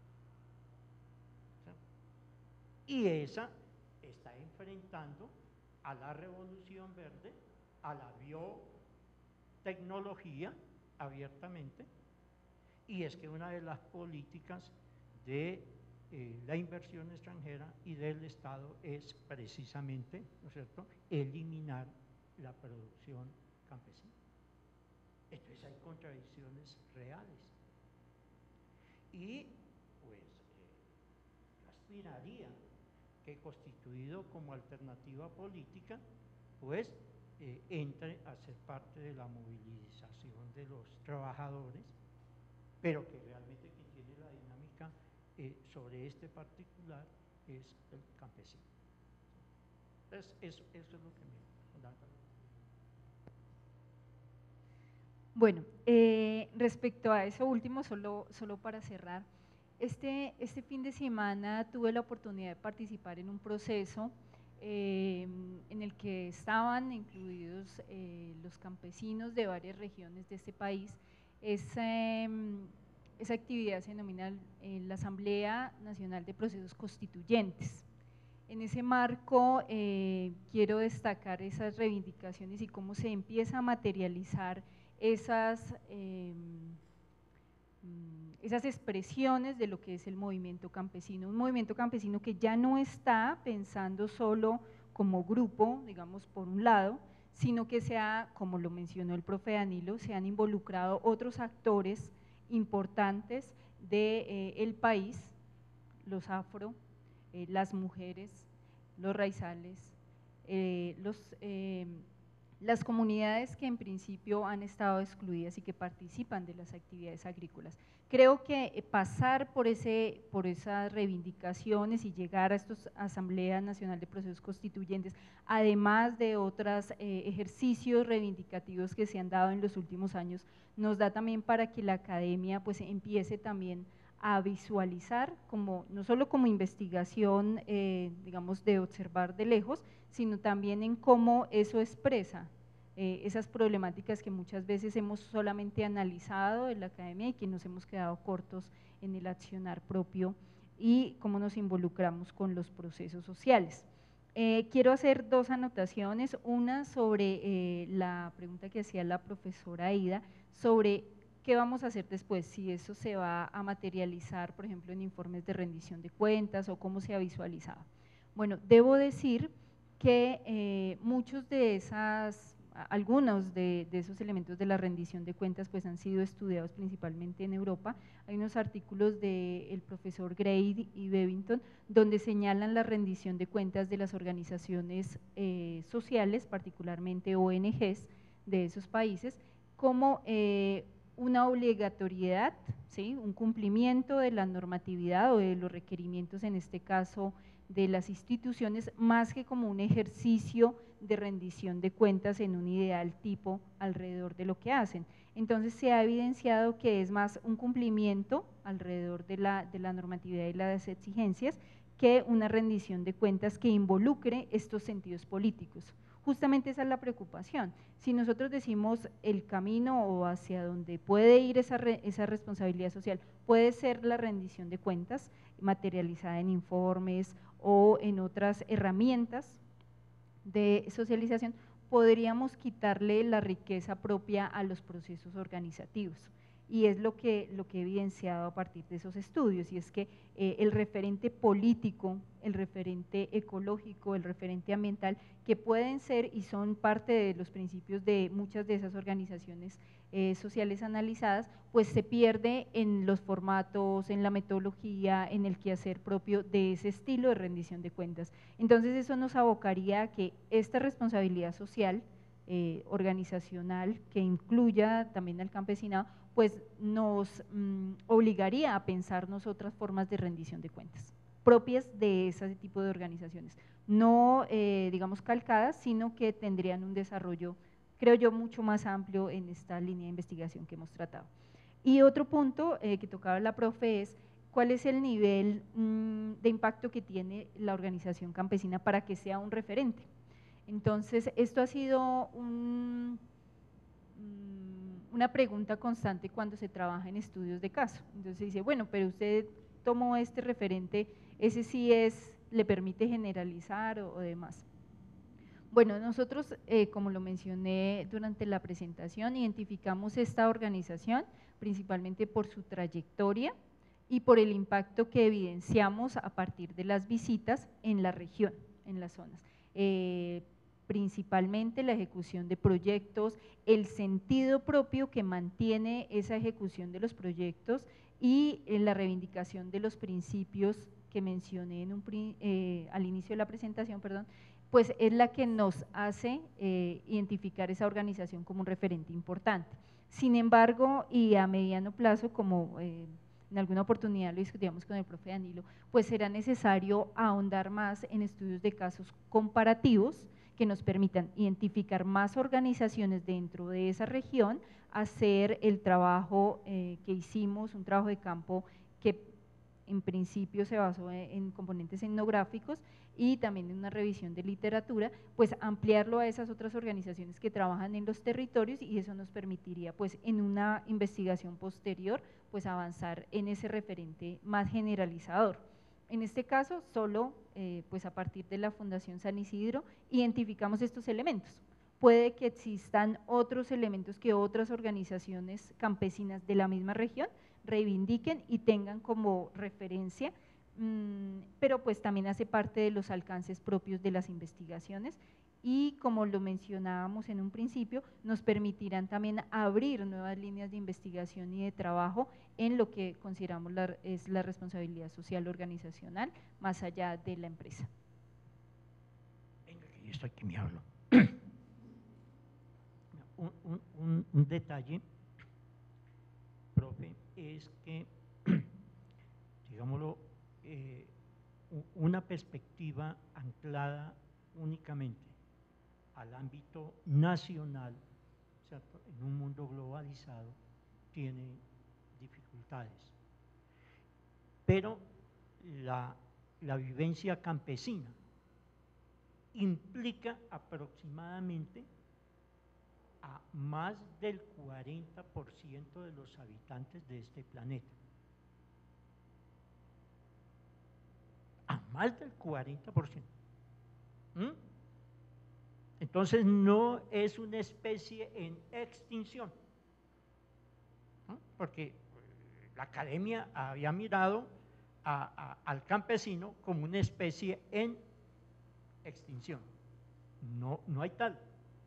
¿Sí? Y esa está enfrentando a la revolución verde, a la biotecnología abiertamente, y es que una de las políticas de eh, la inversión extranjera y del Estado es precisamente, ¿no es cierto?, eliminar la producción campesina. Entonces hay contradicciones reales. Y pues eh, yo aspiraría que, constituido como alternativa política, pues eh, entre a ser parte de la movilización de los trabajadores, pero que realmente quien tiene la dinámica eh, sobre este particular es el campesino. Entonces, eso, eso es lo que me da.
Bueno, eh, respecto a eso último, solo, solo para cerrar, este, este fin de semana tuve la oportunidad de participar en un proceso eh, en el que estaban incluidos eh, los campesinos de varias regiones de este país. Esa, esa actividad se denomina eh, la Asamblea Nacional de Procesos Constituyentes. En ese marco eh, quiero destacar esas reivindicaciones y cómo se empieza a materializar esas, eh, esas expresiones de lo que es el movimiento campesino, un movimiento campesino que ya no está pensando solo como grupo, digamos, por un lado, sino que se ha, como lo mencionó el profe Danilo, se han involucrado otros actores importantes del de, eh, país, los afro, eh, las mujeres, los raizales, eh, los… Eh, las comunidades que en principio han estado excluidas y que participan de las actividades agrícolas. Creo que pasar por, ese, por esas reivindicaciones y llegar a esta Asamblea Nacional de Procesos Constituyentes, además de otros eh, ejercicios reivindicativos que se han dado en los últimos años, nos da también para que la academia pues empiece también a visualizar, como, no solo como investigación, eh, digamos, de observar de lejos, sino también en cómo eso expresa eh, esas problemáticas que muchas veces hemos solamente analizado en la academia y que nos hemos quedado cortos en el accionar propio y cómo nos involucramos con los procesos sociales. Eh, quiero hacer dos anotaciones, una sobre eh, la pregunta que hacía la profesora Aida, sobre ¿qué vamos a hacer después? Si eso se va a materializar, por ejemplo, en informes de rendición de cuentas o cómo se ha visualizado. Bueno, debo decir que eh, muchos de esas, algunos de, de esos elementos de la rendición de cuentas pues han sido estudiados principalmente en Europa. Hay unos artículos del profesor Gray y Bevington donde señalan la rendición de cuentas de las organizaciones eh, sociales, particularmente O N Ges de esos países, como eh, una obligatoriedad, ¿sí? Un cumplimiento de la normatividad o de los requerimientos, en este caso de las instituciones, más que como un ejercicio de rendición de cuentas en un ideal tipo alrededor de lo que hacen. Entonces se ha evidenciado que es más un cumplimiento alrededor de la, de la normatividad y las exigencias que una rendición de cuentas que involucre estos sentidos políticos. Justamente esa es la preocupación. Si nosotros decimos el camino o hacia donde puede ir esa, re, esa responsabilidad social, puede ser la rendición de cuentas materializada en informes o en otras herramientas de socialización, podríamos quitarle la riqueza propia a los procesos organizativos. Y es lo que, lo que he evidenciado a partir de esos estudios, y es que eh, el referente político, el referente ecológico, el referente ambiental, que pueden ser y son parte de los principios de muchas de esas organizaciones eh, sociales analizadas, pues se pierde en los formatos, en la metodología, en el quehacer propio de ese estilo de rendición de cuentas. Entonces eso nos abocaría a que esta responsabilidad social, Eh, organizacional que incluya también al campesinado, pues nos mm, obligaría a pensarnos otras formas de rendición de cuentas propias de ese tipo de organizaciones, no eh, digamos calcadas, sino que tendrían un desarrollo, creo yo, mucho más amplio en esta línea de investigación que hemos tratado. Y otro punto eh, que tocaba la profe es cuál es el nivel mmm, de impacto que tiene la organización campesina para que sea un referente. Entonces, esto ha sido un, una pregunta constante cuando se trabaja en estudios de caso. Entonces se dice, bueno, pero usted tomó este referente, ese sí es, le permite generalizar o, o demás. Bueno, nosotros, eh, como lo mencioné durante la presentación, identificamos esta organización principalmente por su trayectoria, y por el impacto que evidenciamos a partir de las visitas en la región, en las zonas. Eh, principalmente la ejecución de proyectos, el sentido propio que mantiene esa ejecución de los proyectos y la reivindicación de los principios que mencioné en un, eh, al inicio de la presentación, perdón, pues es la que nos hace eh, identificar esa organización como un referente importante. Sin embargo, y a mediano plazo, como eh, en alguna oportunidad lo discutíamos con el profe Danilo, pues será necesario ahondar más en estudios de casos comparativos que nos permitan identificar más organizaciones dentro de esa región, hacer el trabajo eh, que hicimos, un trabajo de campo que en principio se basó en, en componentes etnográficos y también en una revisión de literatura, pues ampliarlo a esas otras organizaciones que trabajan en los territorios y eso nos permitiría pues en una investigación posterior pues avanzar en ese referente más generalizador. En este caso, solo eh, pues a partir de la Fundación San Isidro identificamos estos elementos. Puede que existan otros elementos que otras organizaciones campesinas de la misma región reivindiquen y tengan como referencia, mmm, pero pues también hace parte de los alcances propios de las investigaciones y como lo mencionábamos en un principio, nos permitirán también abrir nuevas líneas de investigación y de trabajo en lo que consideramos la, es la responsabilidad social organizacional más allá de la empresa.
Venga, que yo estoy que me hablo. Un, un, un, un detalle, profe, es que, digámoslo, eh, una perspectiva anclada únicamente al ámbito nacional, ¿cierto?, en un mundo globalizado, tiene dificultades. Pero la, la vivencia campesina implica aproximadamente a más del cuarenta por ciento de los habitantes de este planeta. A más del cuarenta por ciento. ¿Mm? Entonces no es una especie en extinción, ¿no? Porque la academia había mirado a, a, al campesino como una especie en extinción. No, no hay tal.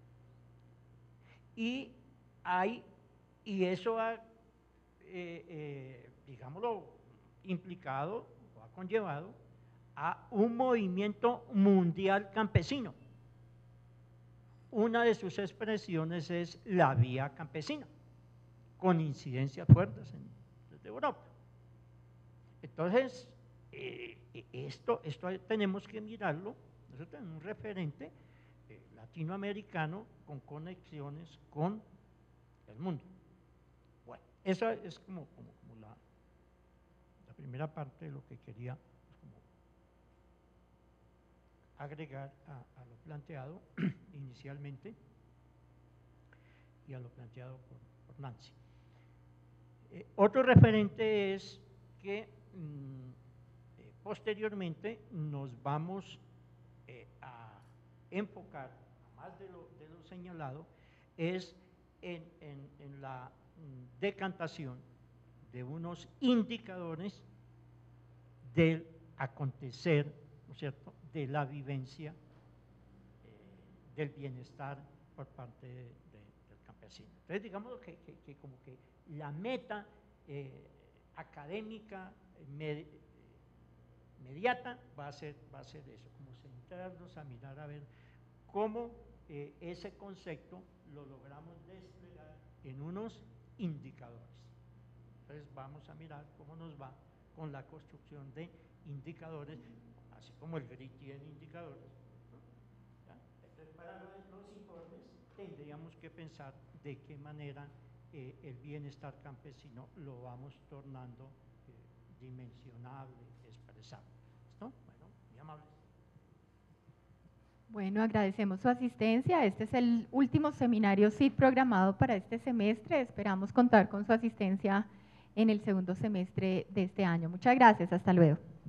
Y hay, y eso ha, eh, eh, digámoslo, implicado o ha conllevado a un movimiento mundial campesino. Una de sus expresiones es la vía campesina, con incidencias fuertes en, desde Europa. Entonces, eh, esto, esto tenemos que mirarlo, nosotros tenemos un referente eh, latinoamericano con conexiones con el mundo. Bueno, esa es como, como, como la, la primera parte de lo que quería pues, como agregar a, a lo planteado inicialmente y a lo planteado por, por Nancy. Eh, otro referente es que mmm, eh, posteriormente nos vamos eh, a enfocar, más de lo, de lo señalado, es en, en, en la mmm, decantación de unos indicadores del acontecer, ¿no es cierto?, de la vivencia eh, del bienestar por parte de, de, del campesino. Entonces, digamos que, que, que como que la meta eh, académica med, inmediata va a ser, va a ser eso, como centrarnos a mirar a ver cómo eh, ese concepto lo logramos desplegar en unos indicadores. Entonces vamos a mirar cómo nos va con la construcción de indicadores, así como el G R I tiene indicadores, ¿no? ¿Ya? Entonces para los informes tendríamos que pensar de qué manera eh, el bienestar campesino lo vamos tornando eh, dimensionable, expresable. ¿Listo? Bueno, muy amables.
Bueno, agradecemos su asistencia. Este es el último seminario S I D programado para este semestre. Esperamos contar con su asistencia en el segundo semestre de este año. Muchas gracias. Hasta luego.